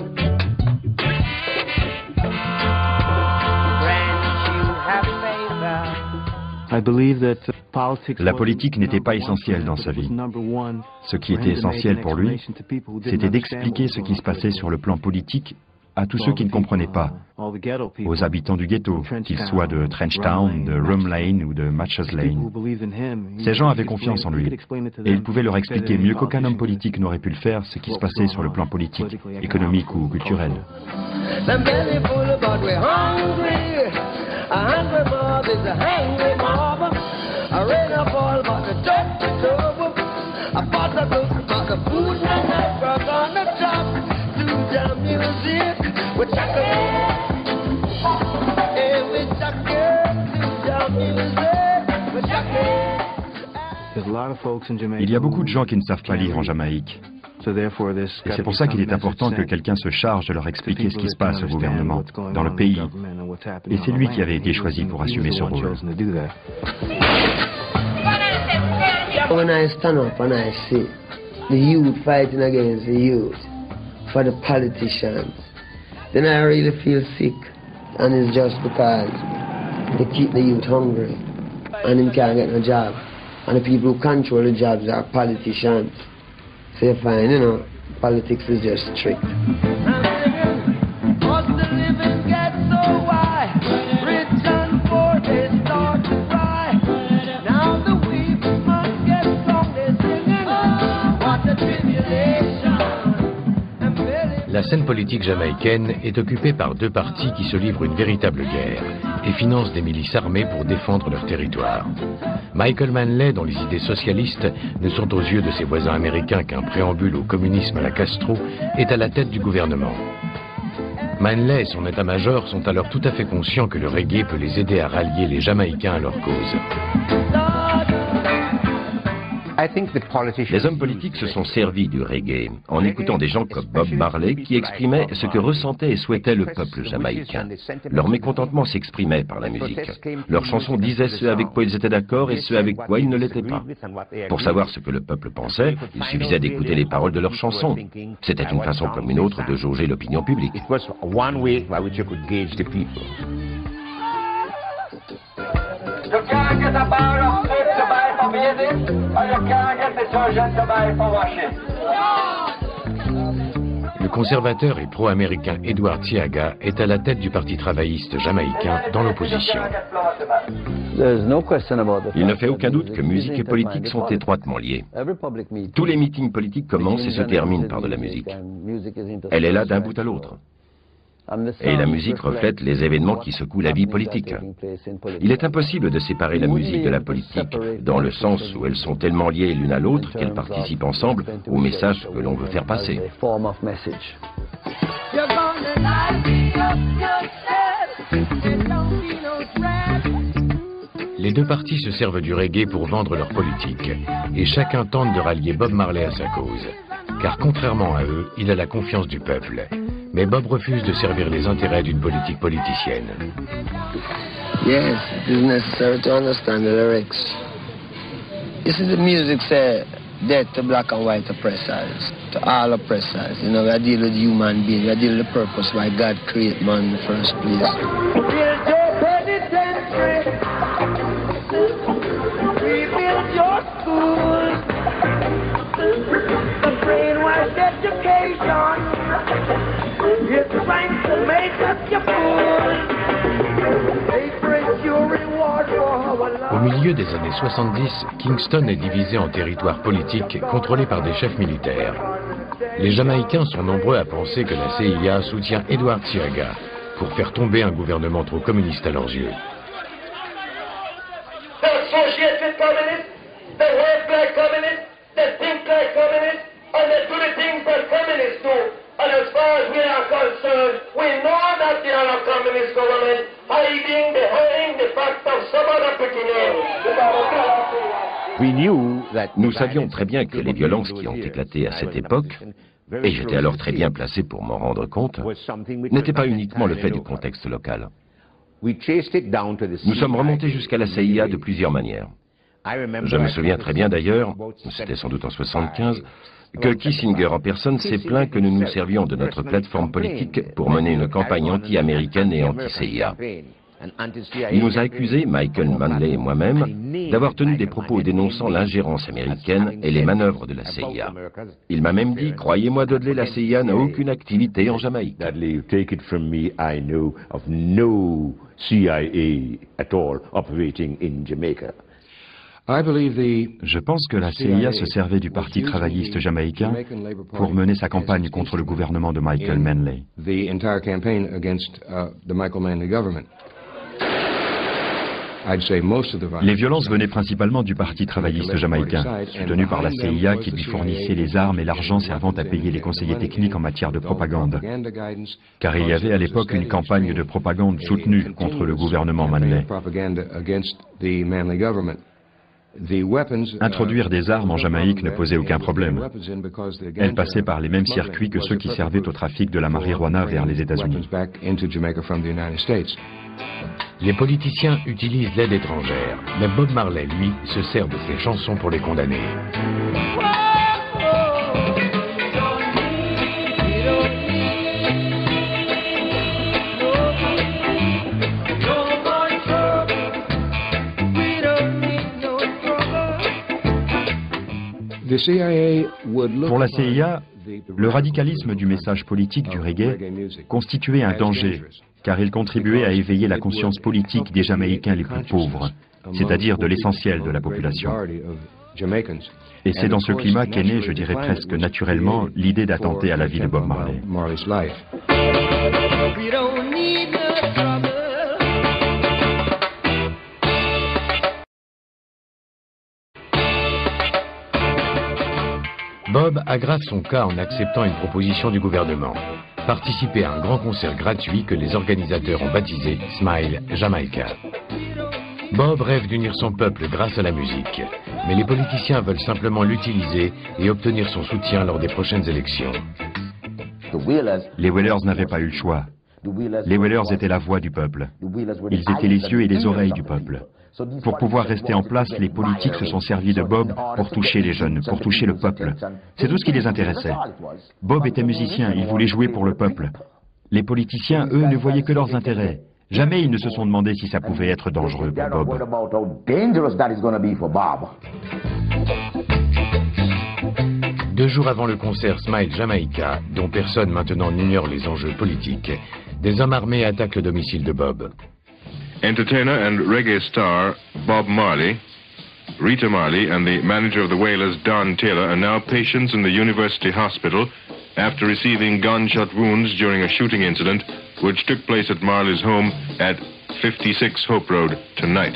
E: La politique n'était pas essentielle dans sa vie. Ce qui était essentiel pour lui, c'était d'expliquer ce qui se passait sur le plan politique à tous ceux qui ne comprenaient pas, aux habitants du ghetto, qu'ils soient de Trenchtown, de Rum Lane ou de Matches Lane. Ces gens avaient confiance en lui, et il pouvait leur expliquer mieux qu'aucun homme politique n'aurait pu le faire ce qui se passait sur le plan politique, économique ou culturel.
H: A hungry mob is a hungry mob. A rain of all but the top to top. A pot of look but the food and the frog on the top. To the music with chocolate. Hey, with chocolate. To the music with chocolate.
E: Il y a beaucoup de gens qui ne savent pas lire en Jamaïque. Et c'est pour ça qu'il est important que quelqu'un se charge de leur expliquer ce qui se passe au gouvernement, dans le pays. Et c'est lui qui avait été choisi pour assumer ce rôle.
B: When I stand up and I see the youth fighting against the youth for the politicians, then I really feel sick. And it's just because they keep the youth hungry and they can't get no job. And the people who control the jobs are politicians. So you find, you know, politics is just a trick.
C: La scène politique jamaïcaine est occupée par deux partis qui se livrent une véritable guerre et financent des milices armées pour défendre leur territoire. Michael Manley, dont les idées socialistes ne sont aux yeux de ses voisins américains qu'un préambule au communisme à la Castro, est à la tête du gouvernement. Manley et son état-major sont alors tout à fait conscients que le reggae peut les aider à rallier les Jamaïcains à leur cause.
G: Les hommes politiques se sont servis du reggae en écoutant des gens comme Bob Marley qui exprimaient ce que ressentait et souhaitait le peuple jamaïcain. Leur mécontentement s'exprimait par la musique. Leurs chansons disaient ce avec quoi ils étaient d'accord et ce avec quoi ils ne l'étaient pas. Pour savoir ce que le peuple pensait, il suffisait d'écouter les paroles de leurs chansons. C'était une façon comme une autre de jauger l'opinion publique.
M: You can't get a bar of soap to buy for bathing, or you can't get detergent to buy for washing.
C: Le conservateur et pro-américain Edward Tiaga est à la tête du Parti travailliste jamaïcain dans l'opposition.
G: Il ne fait aucun doute que musique et politique sont étroitement liés. Tous les meetings politiques commencent et se terminent par de la musique. Elle est là d'un bout à l'autre. Et la musique reflète les événements qui secouent la vie politique. Il est impossible de séparer la musique de la politique, dans le sens où elles sont tellement liées l'une à l'autre qu'elles participent ensemble au message que l'on veut faire passer.
C: Les deux partis se servent du reggae pour vendre leur politique, et chacun tente de rallier Bob Marley à sa cause. Car contrairement à eux, il a la confiance du peuple. Mais Bob refuse de servir les intérêts d'une politique politicienne.
B: Yes, it is necessary to understand the lyrics. You see, the music say death to black and white oppressors, to all oppressors. You know, we are dealing with human beings, we are dealing with the purpose why God created man in the first place.
M: Build your penitentiary, rebuild your schools, the brainwashed education, it's trying to make us your fools. They bring you reward for our love.
C: Au milieu des années soixante-dix, Kingston est divisé en territoires politiques contrôlés par des chefs militaires. Les Jamaïcains sont nombreux à penser que la C I A soutient Edward Seaga pour faire tomber un gouvernement trop communiste à leurs yeux.
M: They associate with communists, they work like communists, they think like communists, and they do the things that communists do. And as far as we are concerned, we know that they are a communist government hiding behind the fact of some other pretty name.
G: Nous savions très bien que les violences qui ont éclaté à cette époque, et j'étais alors très bien placé pour m'en rendre compte, n'étaient pas uniquement le fait du contexte local. Nous sommes remontés jusqu'à la C I A de plusieurs manières. Je me souviens très bien d'ailleurs, c'était sans doute en soixante-quinze, que Kissinger en personne s'est plaint que nous nous servions de notre plateforme politique pour mener une campagne anti-américaine et anti-C I A. Il nous a accusés, Michael Manley et moi-même, d'avoir tenu des propos dénonçant l'ingérence américaine et les manœuvres de la C I A. Il m'a même dit, croyez-moi Dudley, la C I A n'a aucune activité en Jamaïque.
E: Je pense que la C I A se servait du Parti travailliste jamaïcain pour mener sa campagne contre le gouvernement de Michael Manley. Les violences venaient principalement du Parti travailliste jamaïcain, soutenu par la C I A qui lui fournissait les armes et l'argent servant à payer les conseillers techniques en matière de propagande. Car il y avait à l'époque une campagne de propagande soutenue contre le gouvernement Manley. Introduire des armes en Jamaïque ne posait aucun problème. Elles passaient par les mêmes circuits que ceux qui servaient au trafic de la marijuana vers les États-Unis.
C: Les politiciens utilisent l'aide étrangère, mais Bob Marley, lui, se sert de ses chansons pour les condamner.
E: Pour la C I A, le radicalisme du message politique du reggae constituait un danger, car il contribuait à éveiller la conscience politique des Jamaïcains les plus pauvres, c'est-à-dire de l'essentiel de la population. Et c'est dans ce climat qu'est née, je dirais presque naturellement, l'idée d'attenter à la vie de Bob Marley.
C: Bob aggrave son cas en acceptant une proposition du gouvernement. Participer à un grand concert gratuit que les organisateurs ont baptisé Smile Jamaica. Bob rêve d'unir son peuple grâce à la musique, mais les politiciens veulent simplement l'utiliser et obtenir son soutien lors des prochaines élections.
E: Les Wailers n'avaient pas eu le choix. Les Wailers étaient la voix du peuple. Ils étaient les yeux et les oreilles du peuple. Pour pouvoir rester en place, les politiques se sont servis de Bob pour toucher les jeunes, pour toucher le peuple. C'est tout ce qui les intéressait. Bob était musicien, il voulait jouer pour le peuple. Les politiciens, eux, ne voyaient que leurs intérêts. Jamais ils ne se sont demandé si ça pouvait être dangereux pour Bob.
C: Deux jours avant le concert Smile Jamaica, dont personne maintenant n'ignore les enjeux politiques, des hommes armés attaquent le domicile de Bob.
N: Entertainer and reggae star Bob Marley, Rita Marley and the manager of the Wailers, Don Taylor, are now patients in the University Hospital after receiving gunshot wounds during a shooting incident which took place at Marley's home at fifty-six Hope Road tonight.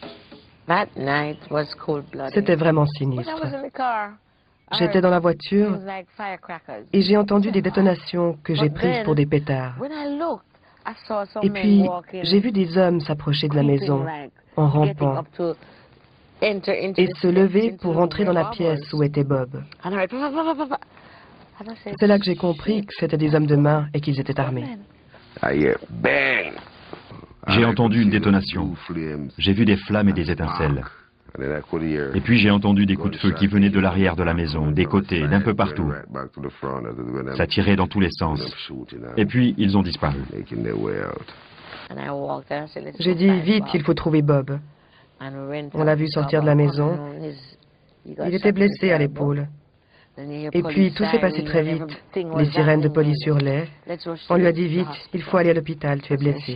D: C'était vraiment sinistre. J'étais dans la voiture et j'ai entendu des détonations que j'ai prises pour des pétards. Et puis, j'ai vu des hommes s'approcher de la maison en rampant et se lever pour entrer dans la pièce où était Bob. C'est là que j'ai compris que c'était des hommes de main et qu'ils étaient armés.
E: J'ai entendu une détonation. J'ai vu des flammes et des étincelles. Et puis j'ai entendu des coups de feu qui venaient de l'arrière de la maison, des côtés, d'un peu partout. Ça tirait dans tous les sens. Et puis ils ont disparu.
D: J'ai dit, vite, il faut trouver Bob. On l'a vu sortir de la maison. Il était blessé à l'épaule. Et puis tout s'est passé très vite. Les sirènes de police hurlaient. On lui a dit, vite, il faut aller à l'hôpital, tu es blessé.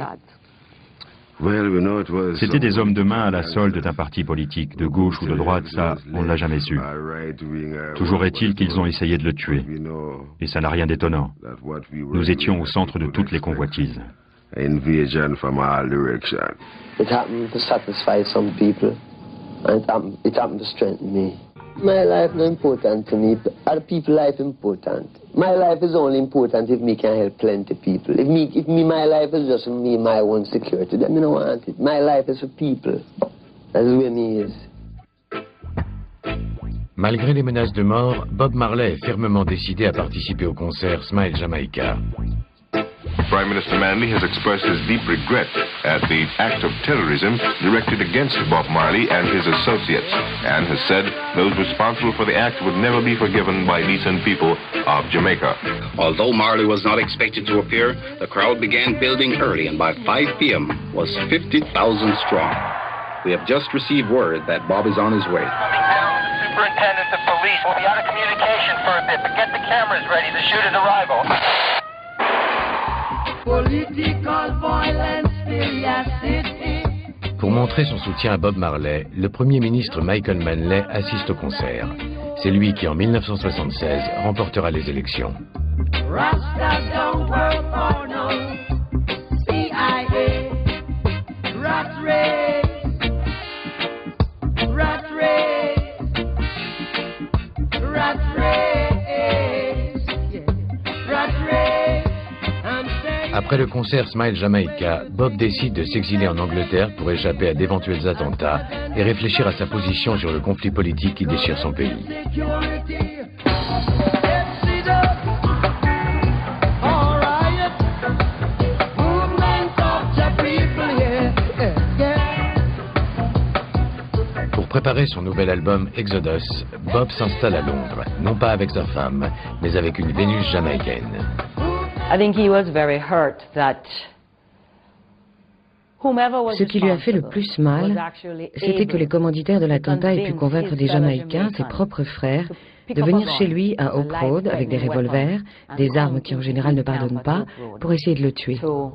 E: C'était des hommes de main à la solde d'un parti politique, de gauche ou de droite, ça, on ne l'a jamais su. Toujours est-il qu'ils ont essayé de le tuer. Et ça n'a rien d'étonnant. Nous étions au centre de toutes les convoitises.
B: Invasion from all directions. It happened to satisfy some people, and it happened, it happened to strengthen me. My life is important to me. Other people's life important. My life is only important if me can help plenty people. If me, if me, my life is just me, my own security, then me don't want it. My life is for people. That's the way me is.
C: Malgré les menaces de mort, Bob Marley est fermement décidé à participer au concert Smile Jamaica.
N: Prime Minister Manley has expressed his deep regret at the act of terrorism directed against Bob Marley and his associates, and has said those responsible for the act would never be forgiven by decent people of Jamaica.
O: Although Marley was not expected to appear, the crowd began building early, and by five p m was fifty thousand strong. We have just received word that Bob is on his way.
P: Superintendent of Police will be out of communication for a bit, but get the cameras ready to shoot his arrival.
C: Pour montrer son soutien à Bob Marley, le Premier ministre Michael Manley assiste au concert. C'est lui qui, en mille neuf cent soixante-seize, remportera les élections. Après le concert Smile Jamaica, Bob décide de s'exiler en Angleterre pour échapper à d'éventuels attentats et réfléchir à sa position sur le conflit politique qui déchire son pays. Pour préparer son nouvel album Exodus, Bob s'installe à Londres, non pas avec sa femme, mais avec une Vénus jamaïcaine.
F: Ce qui lui a fait le plus mal, c'était que les commanditaires de l'attentat aient pu convaincre des Jamaïcains, ses propres frères, de venir chez lui à Hope Road avec des revolvers, des armes qui en général ne pardonnent pas, pour essayer de le tuer.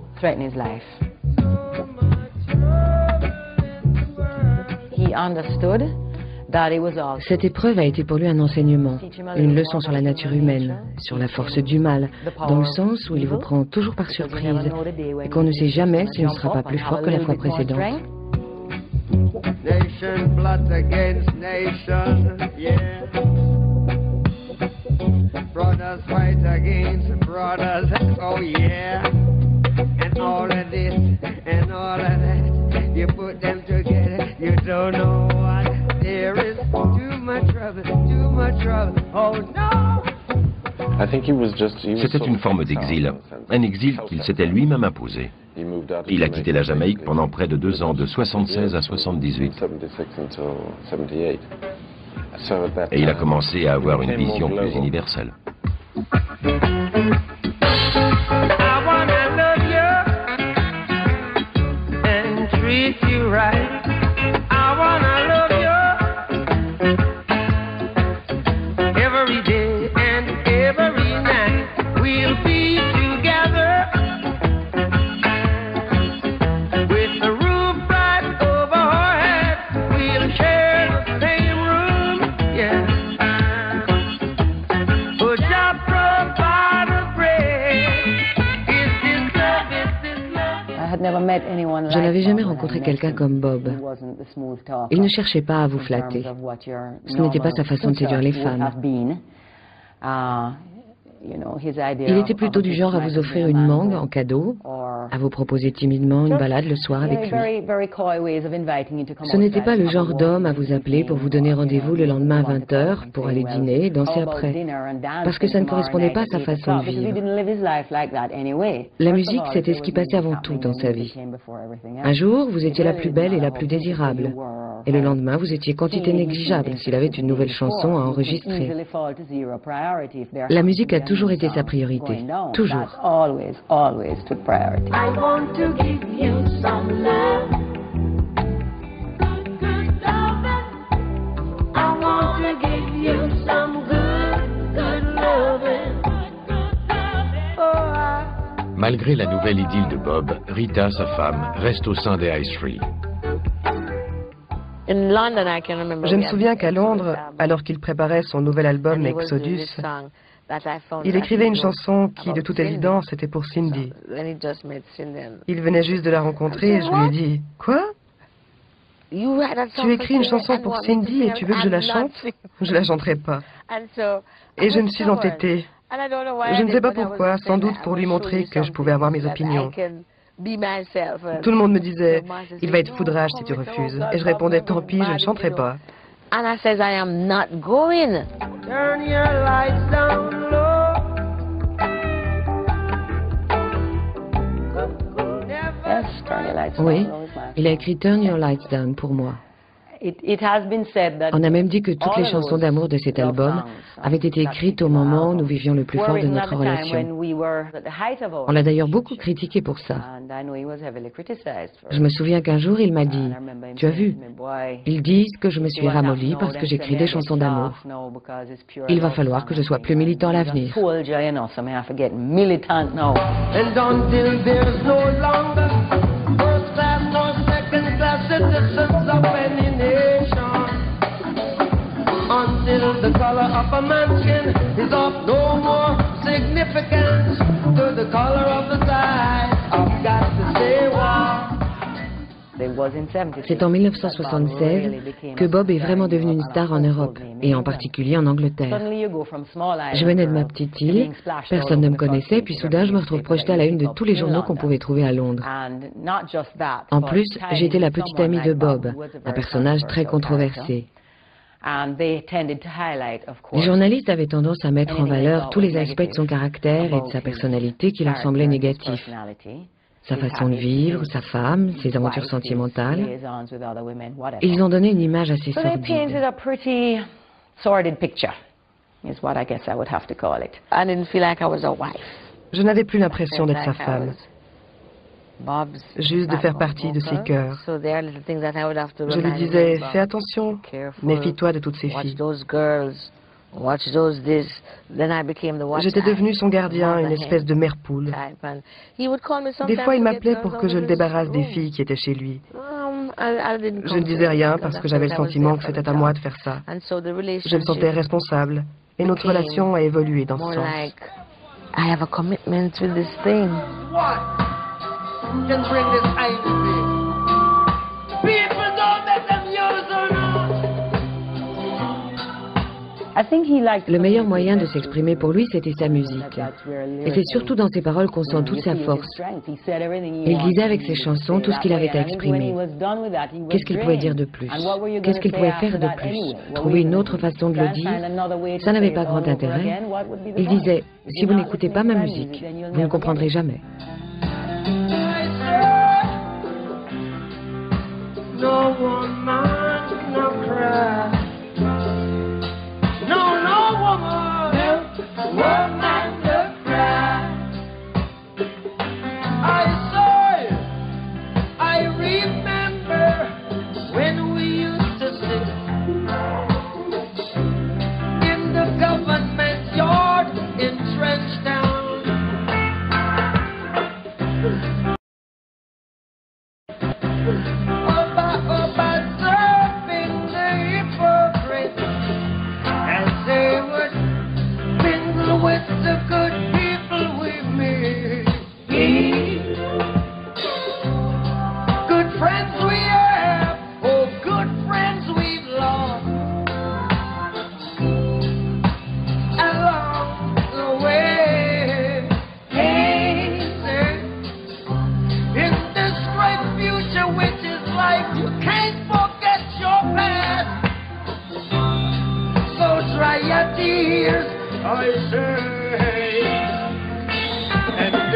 F: Cette épreuve a été pour lui un enseignement, une leçon sur la nature humaine, sur la force du mal, dans le sens où il vous prend toujours par surprise et qu'on ne sait jamais s'il ne sera pas plus fort que la fois précédente.
H: Nation plots against nation, yeah. Brothers fight against brothers, oh yeah. And all of this and all of that, you put them together, you don't know what. There is too much trouble, too much trouble, oh no.
G: C'était une forme d'exil, un exil qu'il s'était lui-même imposé. Il a quitté la Jamaïque pendant près de deux ans, de soixante-seize à soixante-dix-huit. Et il a commencé à avoir une vision plus universelle.
H: Provide
F: Je n'avais jamais rencontré quelqu'un comme Bob. Il ne cherchait pas à vous flatter. Ce n'était pas sa façon de séduire les femmes. Il était plutôt du genre à vous offrir une mangue en cadeau, à vous proposer timidement une balade le soir avec lui. Ce n'était pas le genre d'homme à vous appeler pour vous donner rendez-vous le lendemain à vingt heures pour aller dîner et danser après, parce que ça ne correspondait pas à sa façon de vivre. La musique, c'était ce qui passait avant tout dans sa vie. Un jour, vous étiez la plus belle et la plus désirable, et le lendemain, vous étiez quantité négligeable s'il avait une nouvelle chanson à enregistrer. La musique a toujours été sa priorité, toujours.
H: I want to give you some love. Good loving. I want to give you some good, good loving. Oh, I...
C: Malgré la nouvelle idylle de Bob, Rita, sa femme, reste au sein des High Street.
D: Je me souviens qu'à Londres, alors qu'il préparait son nouvel album Exodus, il écrivait une chanson qui, de toute évidence, était pour Cindy. Il venait juste de la rencontrer et je lui ai dit « Quoi ? Tu écris une chanson pour Cindy et tu veux que je la chante ? Je la chanterai pas. » Et je me suis entêtée. Je ne sais pas pourquoi, sans doute pour lui montrer que je pouvais avoir mes opinions. Tout le monde me disait « Il va être foudrage si tu refuses. » Et je répondais « Tant pis, je ne chanterai pas. »
J: And I says, I am not going.
H: Turn your lights down low.
J: Yes, turn your lights
F: Oui,
J: down low.
F: il a écrit Turn Your Lights Down pour moi. On a même dit que toutes les chansons d'amour de cet album avaient été écrites au moment où nous vivions le plus fort de notre relation. On l'a d'ailleurs beaucoup critiqué pour ça. Je me souviens qu'un jour il m'a dit « Tu as vu, ils disent que je me suis ramolli parce que j'écris des chansons d'amour. Il va falloir que je sois plus militant à l'avenir. »
H: Citizens of any nation, until the color of a man's skin is of no more significance to the color of the sky. I've got to say why.
F: C'est en mille neuf cent soixante-seize que Bob est vraiment devenu une star en Europe, et en particulier en Angleterre. Je venais de ma petite île, personne ne me connaissait, puis soudain je me retrouve projetée à la une de tous les journaux qu'on pouvait trouver à Londres. En plus, j'étais la petite amie de Bob, un personnage très controversé. Les journalistes avaient tendance à mettre en valeur tous les aspects de son caractère et de sa personnalité qui leur semblaient négatifs. Sa façon de vivre, sa femme, ses aventures sentimentales. Ils ont donné une image assez sordide.
D: Je n'avais plus l'impression d'être sa femme, juste de faire partie de ses cœurs. Je lui disais, fais attention, méfie-toi de toutes ces filles. J'étais devenue son gardien, une espèce de mère poule. Des fois, il m'appelait pour que je le débarrasse des filles qui étaient chez lui. Je ne disais rien parce que j'avais le sentiment que c'était à moi de faire ça. Je me sentais responsable et notre relation a évolué dans ce sens.
J: I have a commitment with this thing.
H: Can bring this identity. People don't let them use or not.
F: Le meilleur moyen de s'exprimer pour lui, c'était sa musique. Et c'est surtout dans ses paroles qu'on sent toute sa force. Il disait avec ses chansons tout ce qu'il avait à exprimer. Qu'est-ce qu'il pouvait dire de plus? Qu'est-ce qu'il pouvait faire de plus? Trouver une autre façon de le dire? Ça n'avait pas grand intérêt. Il disait, si vous n'écoutez pas ma musique, vous ne comprendrez jamais.
H: No woman, no cry. No, no woman, woman, no cry. I saw you. I remember when we used to sit in the government yard in Trenchtown. Oh, by, oh, by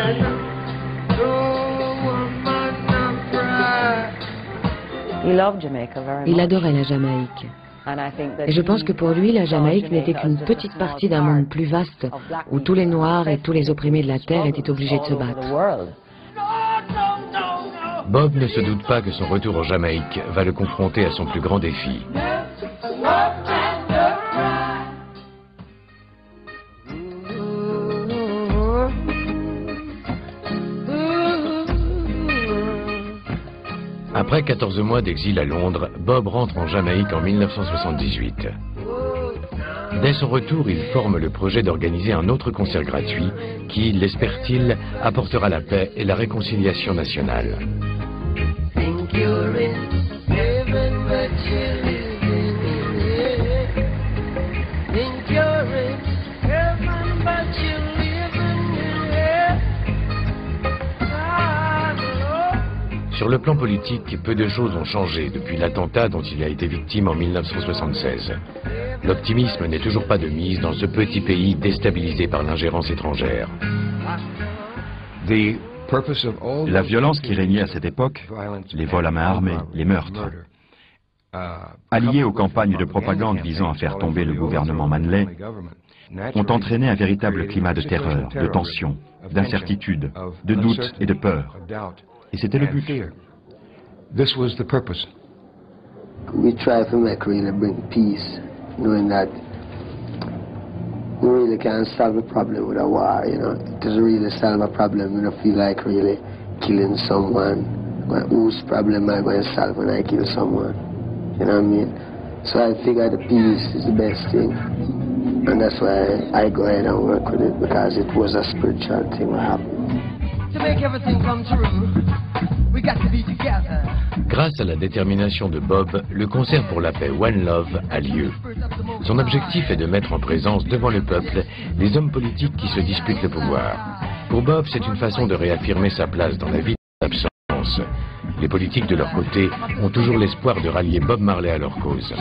F: Il adorait la Jamaïque. Et je pense que pour lui, la Jamaïque n'était qu'une petite partie d'un monde plus vaste, où tous les Noirs et tous les opprimés de la terre étaient obligés de se battre.
C: Bob ne se doute pas que son retour en Jamaïque va le confronter à son plus grand défi. Après quatorze mois d'exil à Londres, Bob rentre en Jamaïque en mille neuf cent soixante-dix-huit. Dès son retour, il forme le projet d'organiser un autre concert gratuit qui, l'espère-t-il, apportera la paix et la réconciliation nationale. Sur le plan politique, peu de choses ont changé depuis l'attentat dont il a été victime en mille neuf cent soixante-seize. L'optimisme n'est toujours pas de mise dans ce petit pays déstabilisé par l'ingérence étrangère.
E: La violence qui régnait à cette époque, les vols à main armée, les meurtres, alliés aux campagnes de propagande visant à faire tomber le gouvernement Manley, ont entraîné un véritable climat de terreur, de tension, d'incertitude, de doute et de peur. Et c'était le but.
B: This was the purpose. We try to make really bring peace, knowing that we really can't solve a problem with a war, you know. It doesn't really solve a problem, you don't feel like really killing someone. Whose problem am I going to solve when I kill someone? You know what I mean? So I figure the peace is the best thing. And that's why I go ahead and work with it, because it was a spiritual thing what happened.
C: Grâce à la détermination de Bob, le concert pour la paix One Love a lieu. Son objectif est de mettre en présence devant le peuple les hommes politiques qui se disputent le pouvoir. Pour Bob, c'est une façon de réaffirmer sa place dans la vie de l'absence. Les politiques, de leur côté, ont toujours l'espoir de rallier Bob Marley à leur cause.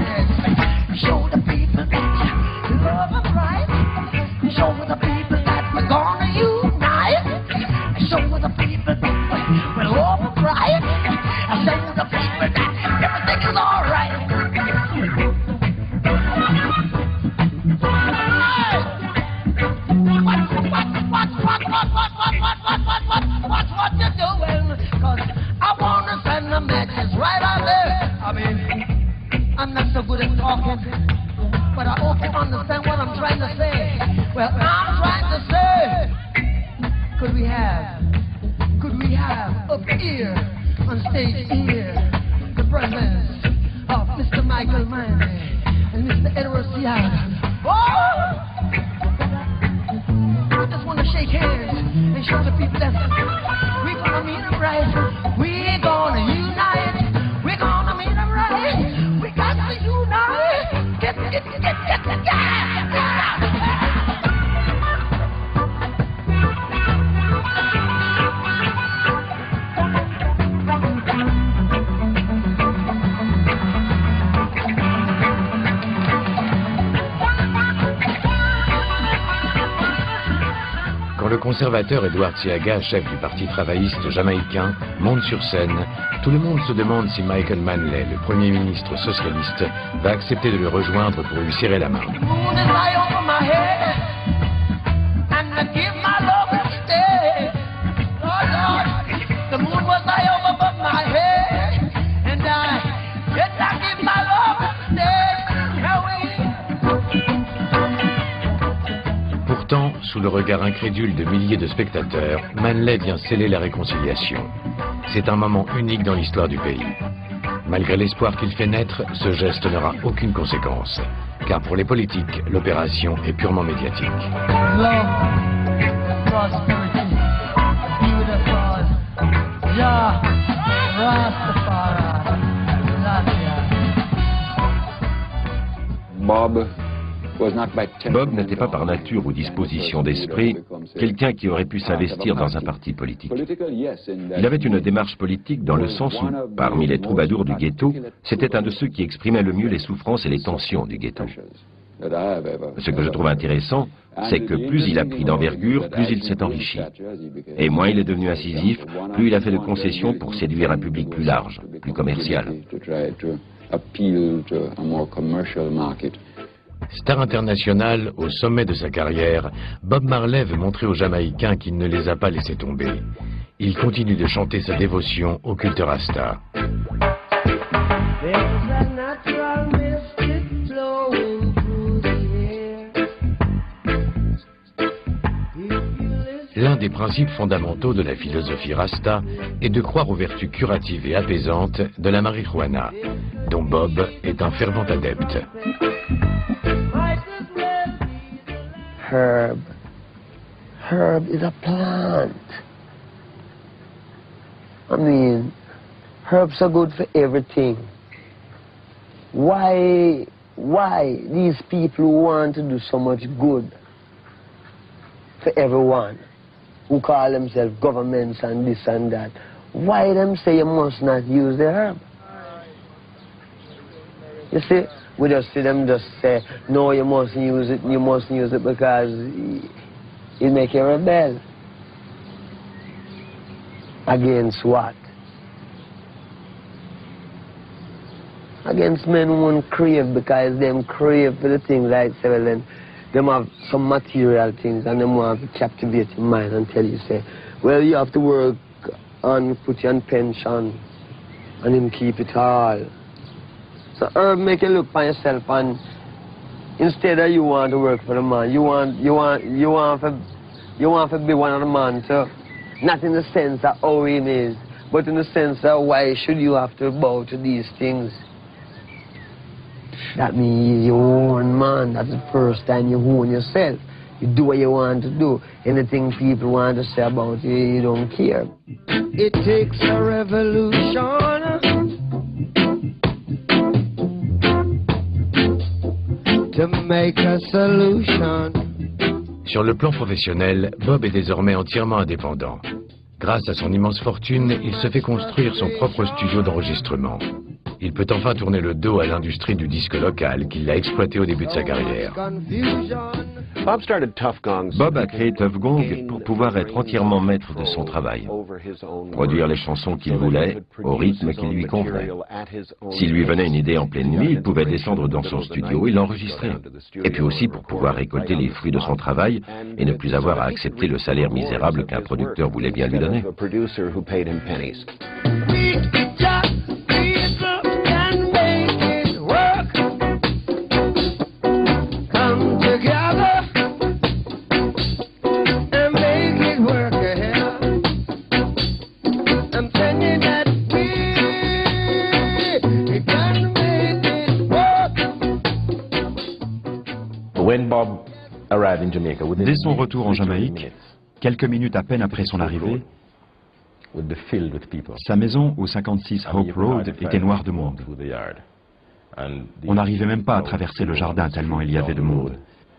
H: I'm not so good at talking, but I hope you understand what I'm trying to say. Well, I'm trying to say, could we have, could we have up here, on stage here, the presence of Mister Michael Manley and Mister Edward Seaga. Oh! I just want to shake hands and show the people that we're gonna meet them right. We're gonna unite. We're gonna meet them right. We got to unite. Get, get, get, get, get, get, get.
C: Quand le conservateur Edward Seaga, chef du parti travailliste jamaïcain, monte sur scène, tout le monde se demande si Michael Manley, le premier ministre socialiste, va accepter de le rejoindre pour lui serrer la main. Pourtant, sous le regard incrédule de milliers de spectateurs, Manley vient sceller la réconciliation. C'est un moment unique dans l'histoire du pays. Malgré l'espoir qu'il fait naître, ce geste n'aura aucune conséquence. Car pour les politiques, l'opération est purement médiatique.
H: Love, prosperity, beautiful, Jah, Rastafari,
E: Bob
G: Bob n'était pas par nature ou disposition d'esprit quelqu'un qui aurait pu s'investir dans un parti politique. Il avait une démarche politique dans le sens où, parmi les troubadours du ghetto, c'était un de ceux qui exprimaient le mieux les souffrances et les tensions du ghetto. Ce que je trouve intéressant, c'est que plus il a pris d'envergure, plus il s'est enrichi. Et moins il est devenu incisif, plus il a fait de concessions pour séduire un public plus large, plus commercial.
C: Star international, au sommet de sa carrière, Bob Marley veut montrer aux Jamaïcains qu'il ne les a pas laissés tomber. Il continue de chanter sa dévotion au culte Rasta. L'un des principes fondamentaux de la philosophie Rasta est de croire aux vertus curatives et apaisantes de la marijuana, dont Bob est un fervent adepte.
B: Herb. Herb is a plant. I mean, herbs are good for everything. Why, why these people who want to do so much good for everyone, who call themselves governments and this and that, why them say you must not use the herb? You see, we just see them just say, no, you mustn't use it, you mustn't use it because it make you rebel. Against what? Against men who won't crave, because them crave for the things like say, well, then them have some material things and them want to captivate your mind and tell you, say, well, you have to work and put you on pension and him keep it all. So herb make you look for yourself, and instead of you want to work for the man, you want you want you want to you want to be one of the man too. Not in the sense of how him is, but in the sense of why should you have to bow to these things? That means you own man. That's the first time you own yourself. You do what you want to do. Anything people want to say about you, you don't care.
H: It takes a revolution to make a solution.
C: Sur le plan professionnel, Bob est désormais entièrement indépendant. Grâce à son immense fortune, il se fait construire son propre studio d'enregistrement. Il peut enfin tourner le dos à l'industrie du disque local qu'il a exploité au début de sa carrière.
G: Bob a créé Tuff Gong pour pouvoir être entièrement maître de son travail, produire les chansons qu'il voulait, au rythme qui lui convenait. S'il lui venait une idée en pleine nuit, il pouvait descendre dans son studio et l'enregistrer. Et puis aussi pour pouvoir récolter les fruits de son travail et ne plus avoir à accepter le salaire misérable qu'un producteur voulait bien lui donner.
E: Dès son retour en Jamaïque, quelques minutes à peine après son arrivée, sa maison au cinquante-six Hope Road était noire de monde. On n'arrivait même pas à traverser le jardin tellement il y avait de monde.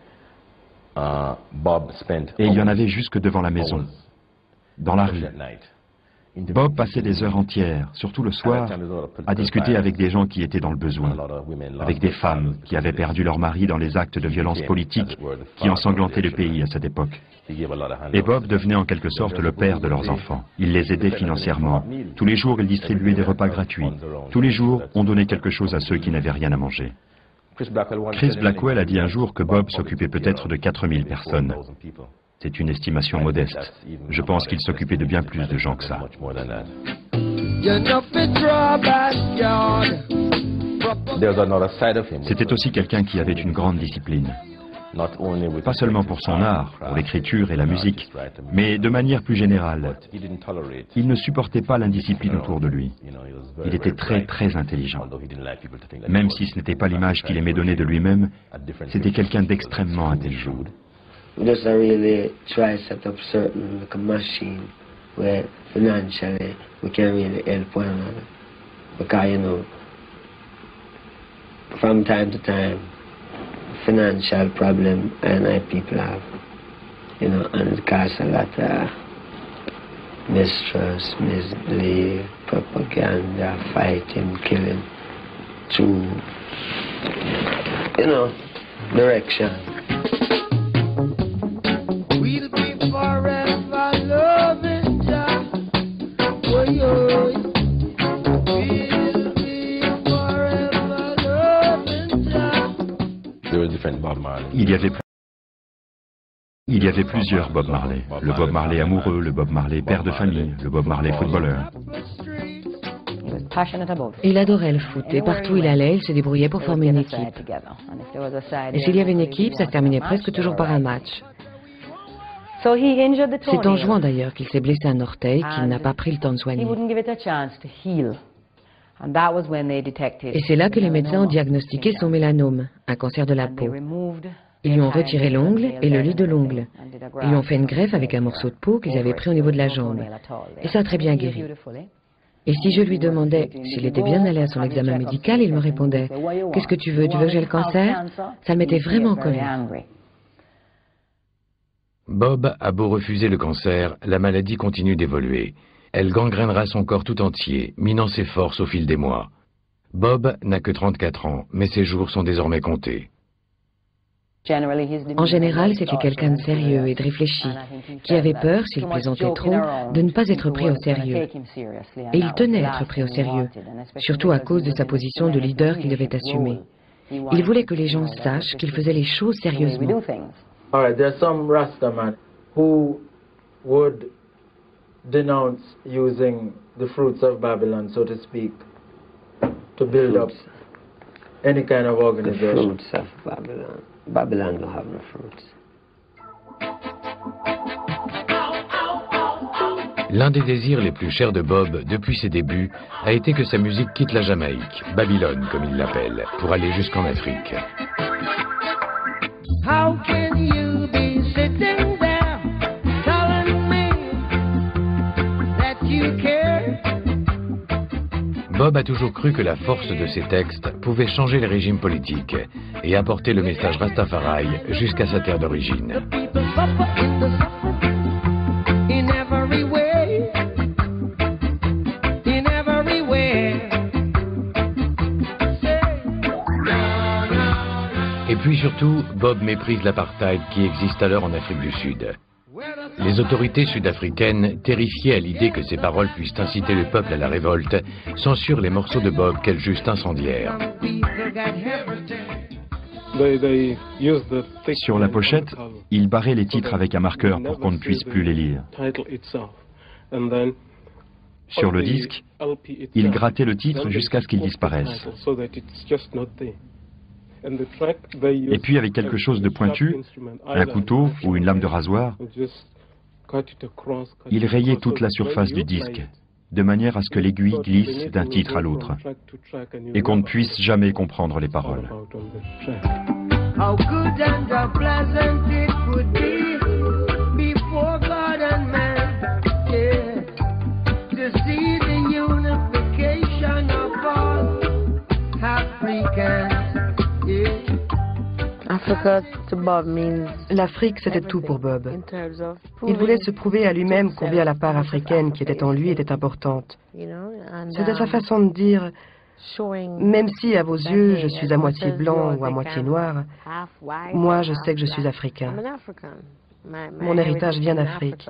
E: Et il y en avait jusque devant la maison, dans la rue. Bob passait des heures entières, surtout le soir, à discuter avec des gens qui étaient dans le besoin, avec des femmes qui avaient perdu leur mari dans les actes de violence politique qui ensanglantaient le pays à cette époque. Et Bob devenait en quelque sorte le père de leurs enfants. Il les aidait financièrement. Tous les jours, il distribuait des repas gratuits. Tous les jours, on donnait quelque chose à ceux qui n'avaient rien à manger. Chris Blackwell a dit un jour que Bob s'occupait peut-être de quatre mille personnes. C'est une estimation modeste. Je pense qu'il s'occupait de bien plus de gens que ça. C'était aussi quelqu'un qui avait une grande discipline. Pas seulement pour son art, pour l'écriture et la musique, mais de manière plus générale. Il ne supportait pas l'indiscipline autour de lui. Il était très très intelligent. Même si ce n'était pas l'image qu'il aimait donner de lui-même, c'était quelqu'un d'extrêmement intelligent.
B: We just really try to set up certain like a machine where financially we can really help one another. Because, you know, from time to time, financial problem and I people have, you know, and it causes a lot of mistrust, misbelief, propaganda, fighting, killing, to, you know, direction.
H: We'll be forever loving Jah. Oh, yo. We'll be forever loving Jah.
G: There were different Bob Marley.
E: Il y avait plus... Il y avait plusieurs Bob Marley. Le Bob Marley amoureux, le Bob Marley père de famille, le Bob Marley footballeur.
F: Il adorait le foot et partout où il allait, il se débrouillait pour former une équipe. Et s'il y avait une équipe, ça se terminait presque toujours par un match. C'est en jouant d'ailleurs qu'il s'est blessé un orteil qu'il n'a pas pris le temps de soigner. Et c'est là que les médecins ont diagnostiqué son mélanome, un cancer de la peau. Ils lui ont retiré l'ongle et le lit de l'ongle. Ils lui ont fait une greffe avec un morceau de peau qu'ils avaient pris au niveau de la jambe. Et ça a très bien guéri. Et si je lui demandais s'il était bien allé à son examen médical, il me répondait « Qu'est-ce que tu veux? Tu veux que j'ai le cancer ?» Ça le mettait vraiment en colère.
C: Bob a beau refuser le cancer, la maladie continue d'évoluer. Elle gangrénera son corps tout entier, minant ses forces au fil des mois. Bob n'a que trente-quatre ans, mais ses jours sont désormais comptés.
F: En général, c'était quelqu'un de sérieux et de réfléchi, qui avait peur, s'il plaisantait trop, de ne pas être pris au sérieux. Et il tenait à être pris au sérieux, surtout à cause de sa position de leader qu'il devait assumer. Il voulait que les gens sachent qu'il faisait les choses sérieusement.
L: All right, there's some Rastaman who would denounce using the fruits of Babylon, so to speak, to build up any kind of organization.
B: The fruits of Babylon. Babylon don't have no fruits.
C: L'un des désirs les plus chers de Bob depuis ses débuts a été que sa musique quitte la Jamaïque, Babylone comme il l'appelle, pour aller jusqu'en Afrique.
H: How can you be sitting there telling me that you care?
C: Bob a toujours cru que la force de ses textes pouvait changer les régimes politiques et apporter le message Rastafari jusqu'à sa terre d'origine. Et puis surtout, Bob méprise l'apartheid qui existe alors en Afrique du Sud. Les autorités sud-africaines, terrifiées à l'idée que ces paroles puissent inciter le peuple à la révolte, censurent les morceaux de Bob qu'elles jugent incendiaires.
E: Sur la pochette, ils barraient les titres avec un marqueur pour qu'on ne puisse plus les lire. Sur le disque, ils grattaient le titre jusqu'à ce qu'il disparaisse. Et puis avec quelque chose de pointu, un couteau ou une lame de rasoir, il rayait toute la surface du disque, de manière à ce que l'aiguille glisse d'un titre à l'autre, et qu'on ne puisse jamais comprendre les paroles.
D: L'Afrique, c'était tout pour Bob. Il voulait se prouver à lui-même combien la part africaine qui était en lui était importante. C'était sa façon de dire, même si à vos yeux je suis à moitié blanc ou à moitié noir, moi je sais que je suis africain. Mon héritage vient d'Afrique.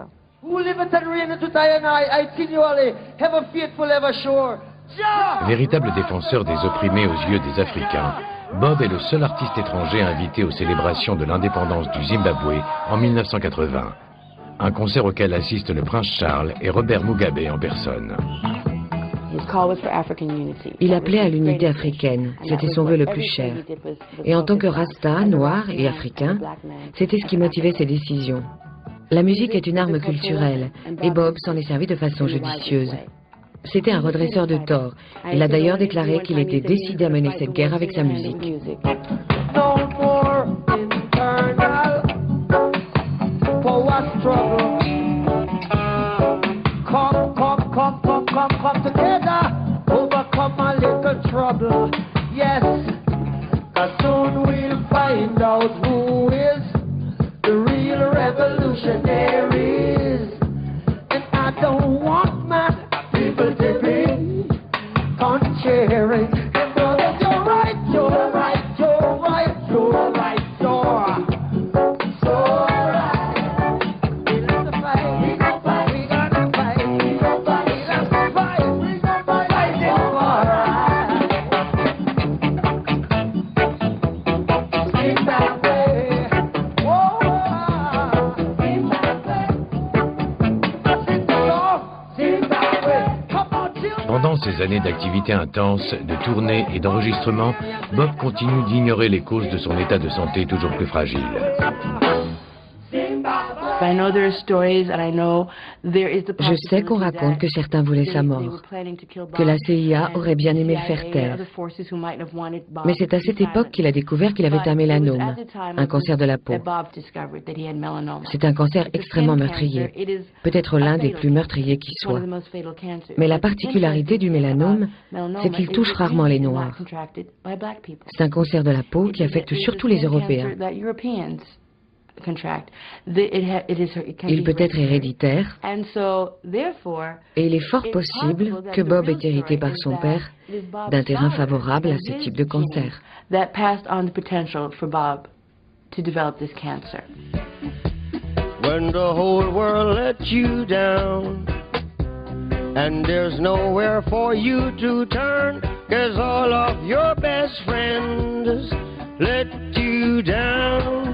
C: Véritable défenseur des opprimés aux yeux des Africains, Bob est le seul artiste étranger invité aux célébrations de l'indépendance du Zimbabwe en mille neuf cent quatre-vingts. Un concert auquel assistent le prince Charles et Robert Mugabe en personne.
F: Il appelait à l'unité africaine, c'était son vœu le plus cher. Et en tant que Rasta, noir et africain, c'était ce qui motivait ses décisions. La musique est une arme culturelle, et Bob s'en est servi de façon judicieuse. C'était un redresseur de tort. Il a d'ailleurs déclaré qu'il était décidé à mener cette guerre avec sa musique.
H: Sharing. And brothers, you're right, you're right, you're right.
C: Pendant ces années d'activité intense, de tournée et d'enregistrement, Bob continue d'ignorer les causes de son état de santé toujours plus fragile.
F: Je sais qu'on raconte que certains voulaient sa mort, que la C I A aurait bien aimé le faire taire. Mais c'est à cette époque qu'il a découvert qu'il avait un mélanome, un cancer de la peau. C'est un cancer extrêmement meurtrier, peut-être l'un des plus meurtriers qui soit. Mais la particularité du mélanome, c'est qu'il touche rarement les Noirs. C'est un cancer de la peau qui affecte surtout les Européens. Il peut être héréditaire et il est fort possible que Bob ait hérité par son père d'un terrain favorable à ce type de cancer.
H: When the whole world lets you down and there's nowhere for you to turn, 'cause all of your best friends let you down.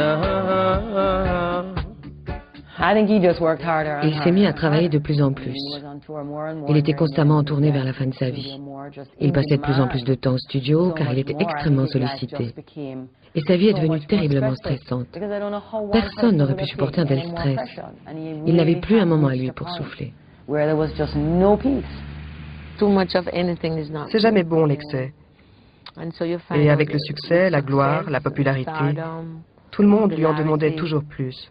F: Il s'est mis à travailler de plus en plus. Il était constamment en tournée vers la fin de sa vie. Il passait de plus en plus de temps au studio car il était extrêmement sollicité. Et sa vie est devenue terriblement stressante. Personne n'aurait pu supporter un tel stress. Il n'avait plus un moment à lui pour souffler.
D: C'est jamais bon l'excès. Et avec le succès, la gloire, la popularité, tout le monde lui en demandait toujours plus.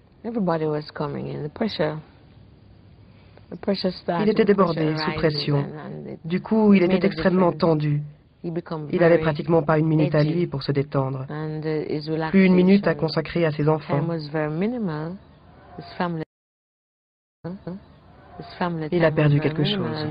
D: Il était débordé, sous pression. Du coup, il était extrêmement tendu. Il n'avait pratiquement pas une minute à lui pour se détendre. Plus une minute à consacrer à ses enfants. Il a perdu quelque chose.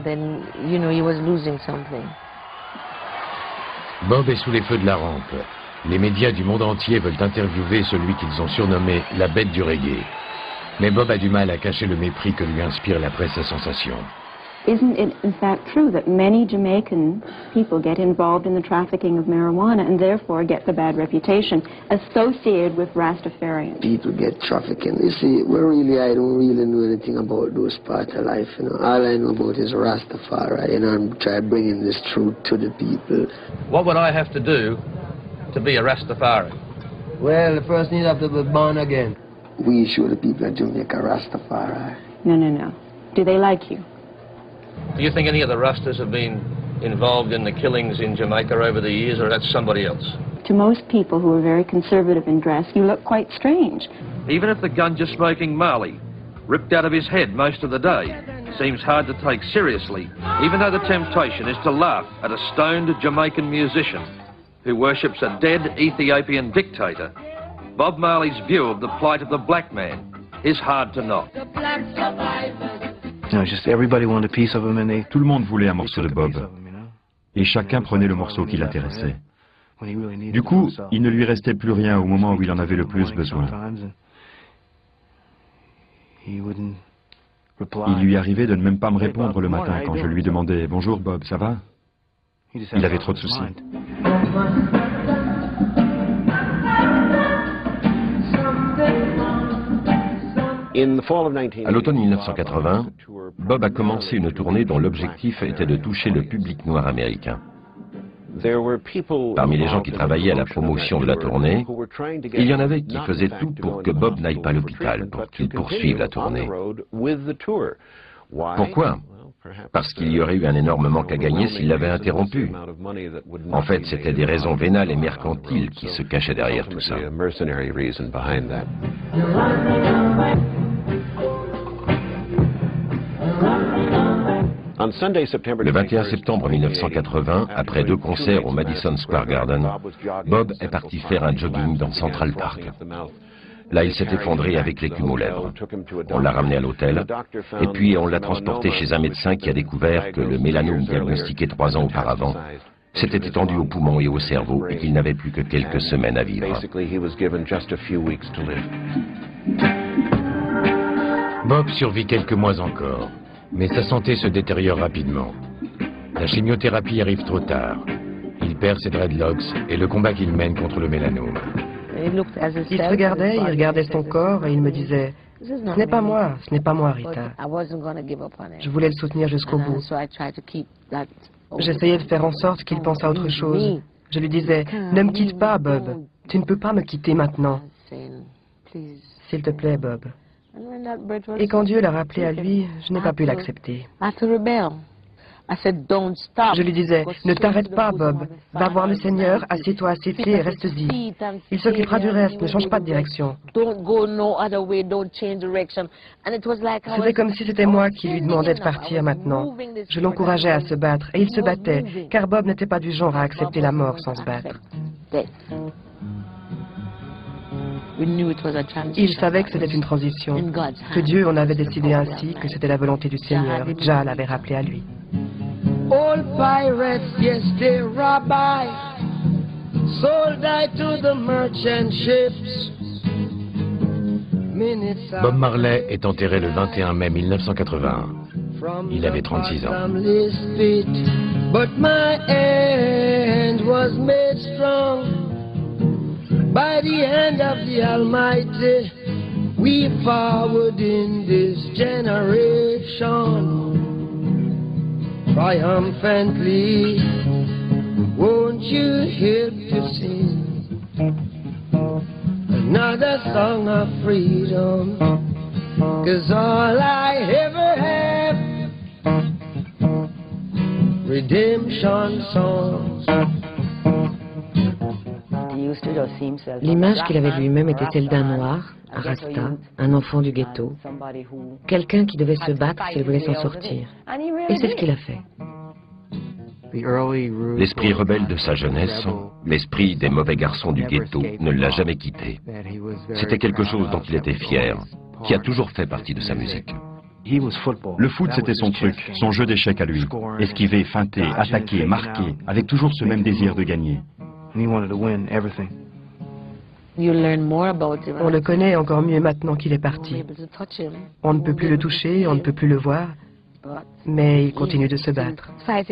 C: Bob est sous les feux de la rampe. Les médias du monde entier veulent interviewer celui qu'ils ont surnommé la bête du reggae. Mais Bob a du mal à cacher le mépris que lui inspire la presse à sensation.
Q: Isn't it in fact true that many Jamaican people get involved in the trafficking of marijuana and therefore get the bad reputation associated with Rastafarians?
B: People get trafficking. You see, well, really, I don't really know anything about those parts of life, you know. All I know about is Rastafari, you know, and try bringing this truth to the people.
R: What would I have to do to be a Rastafari?
B: Well, the person you'd have to be born again. We show the people of Jamaica Rastafari.
Q: No, no, no. Do they like you?
R: Do you think any of the Rastas have been involved in the killings in Jamaica over the years, or that's somebody else?
Q: To most people who are very conservative in dress, you look quite strange.
R: Even if the ganja-smoking Marley, ripped out of his head most of the day, seems hard to take seriously, even though the temptation is to laugh at a stoned Jamaican musician who worships a dead Ethiopian dictator, Bob Marley's view of the plight of the black man is hard to knock.
E: Tout le monde voulait un morceau de Bob, et chacun prenait le morceau qui l'intéressait. Du coup, il ne lui restait plus rien au moment où il en avait le plus besoin. Il lui arrivait de ne même pas me répondre le matin quand je lui demandais « Bonjour Bob, ça va ?» Il avait trop de soucis.
G: À l'automne mille neuf cent quatre-vingts, Bob a commencé une tournée dont l'objectif était de toucher le public noir américain. Parmi les gens qui travaillaient à la promotion de la tournée, il y en avait qui faisaient tout pour que Bob n'aille pas à l'hôpital, pour qu'il poursuive la tournée. Pourquoi ? Parce qu'il y aurait eu un énorme manque à gagner s'il l'avait interrompu. En fait, c'était des raisons vénales et mercantiles qui se cachaient derrière tout ça. Le vingt et un septembre mille neuf cent quatre-vingts, après deux concerts au Madison Square Garden, Bob est parti faire un jogging dans Central Park. Là, il s'est effondré avec l'écume aux lèvres. On l'a ramené à l'hôtel, et puis on l'a transporté chez un médecin qui a découvert que le mélanome diagnostiqué trois ans auparavant s'était étendu aux poumons et au cerveau et qu'il n'avait plus que quelques semaines à vivre.
C: Bob survit quelques mois encore, mais sa santé se détériore rapidement. La chimiothérapie arrive trop tard. Il perd ses dreadlocks et le combat qu'il mène contre le mélanome.
D: Il se regardait, il regardait son corps et il me disait Ce n'est pas moi, ce n'est pas moi, Rita. Je voulais le soutenir jusqu'au bout. J'essayais de faire en sorte qu'il pense à autre chose. Je lui disais, ne me quitte pas, Bob. Tu ne peux pas me quitter maintenant. S'il te plaît, Bob. Et quand Dieu l'a rappelé à lui, je n'ai pas pu l'accepter. Je lui disais, ne t'arrête pas, Bob. Va voir le Seigneur, assieds-toi à ses pieds et reste-y. Il s'occupera du reste, ne change pas de direction. C'était comme si c'était moi qui lui demandais de partir maintenant. Je l'encourageais à se battre, et il se battait, car Bob n'était pas du genre à accepter la mort sans se battre. Il savait que c'était une transition, que Dieu en avait décidé ainsi, que c'était la volonté du Seigneur. Jah l'avait rappelé à lui.
H: Old pirates, yes, they rob I, sold I to the merchant ships.
C: Bob Marley est enterré le vingt et un mai mille neuf cent quatre-vingt-un. Il avait trente-six ans.
H: But my hand was made strong by the hand of the Almighty. We forward in this generation triumphantly. Won't you help to sing another song of freedom? 'Cause all I ever have, redemption songs.
F: L'image qu'il avait de lui-même était celle d'un noir, un rasta, un enfant du ghetto, quelqu'un qui devait se battre s'il voulait s'en sortir. Et c'est ce qu'il a fait.
G: L'esprit rebelle de sa jeunesse, l'esprit des mauvais garçons du ghetto ne l'a jamais quitté. C'était quelque chose dont il était fier, qui a toujours fait partie de sa musique.
E: Le foot, c'était son truc, son jeu d'échecs à lui. Esquiver, feinter, attaquer, marquer, avec toujours ce même désir de gagner.
D: On le connaît encore mieux maintenant qu'il est parti. On ne peut plus le toucher, on ne peut plus le voir, mais il continue de se battre.
B: A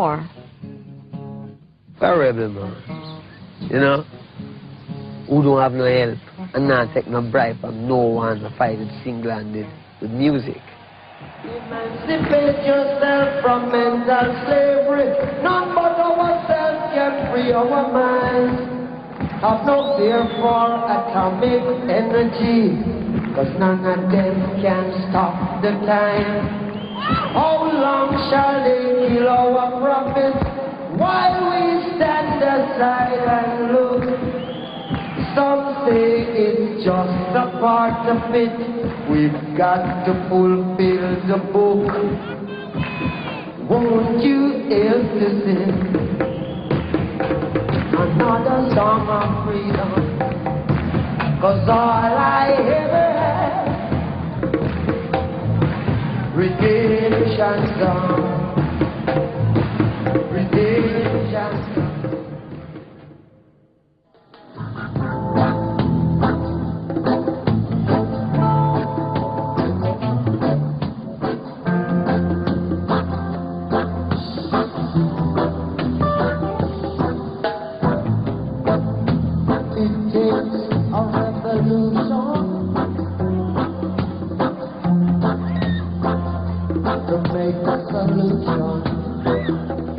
B: rebel man, you know, who don't have no help and not take no bribe from no one to fight it single-handed with music.
H: Emancipate yourself from mental slavery. None but ourselves can free our minds. Have no fear for atomic energy, 'cause none of them can stop the time. How long shall they kill our prophets while we stand aside and look? Some say it's just a part of it. We've got to fulfill the book. Won't you help to sing another song of freedom? 'Cause all I ever had, redemption song, redemption song. To make a solution.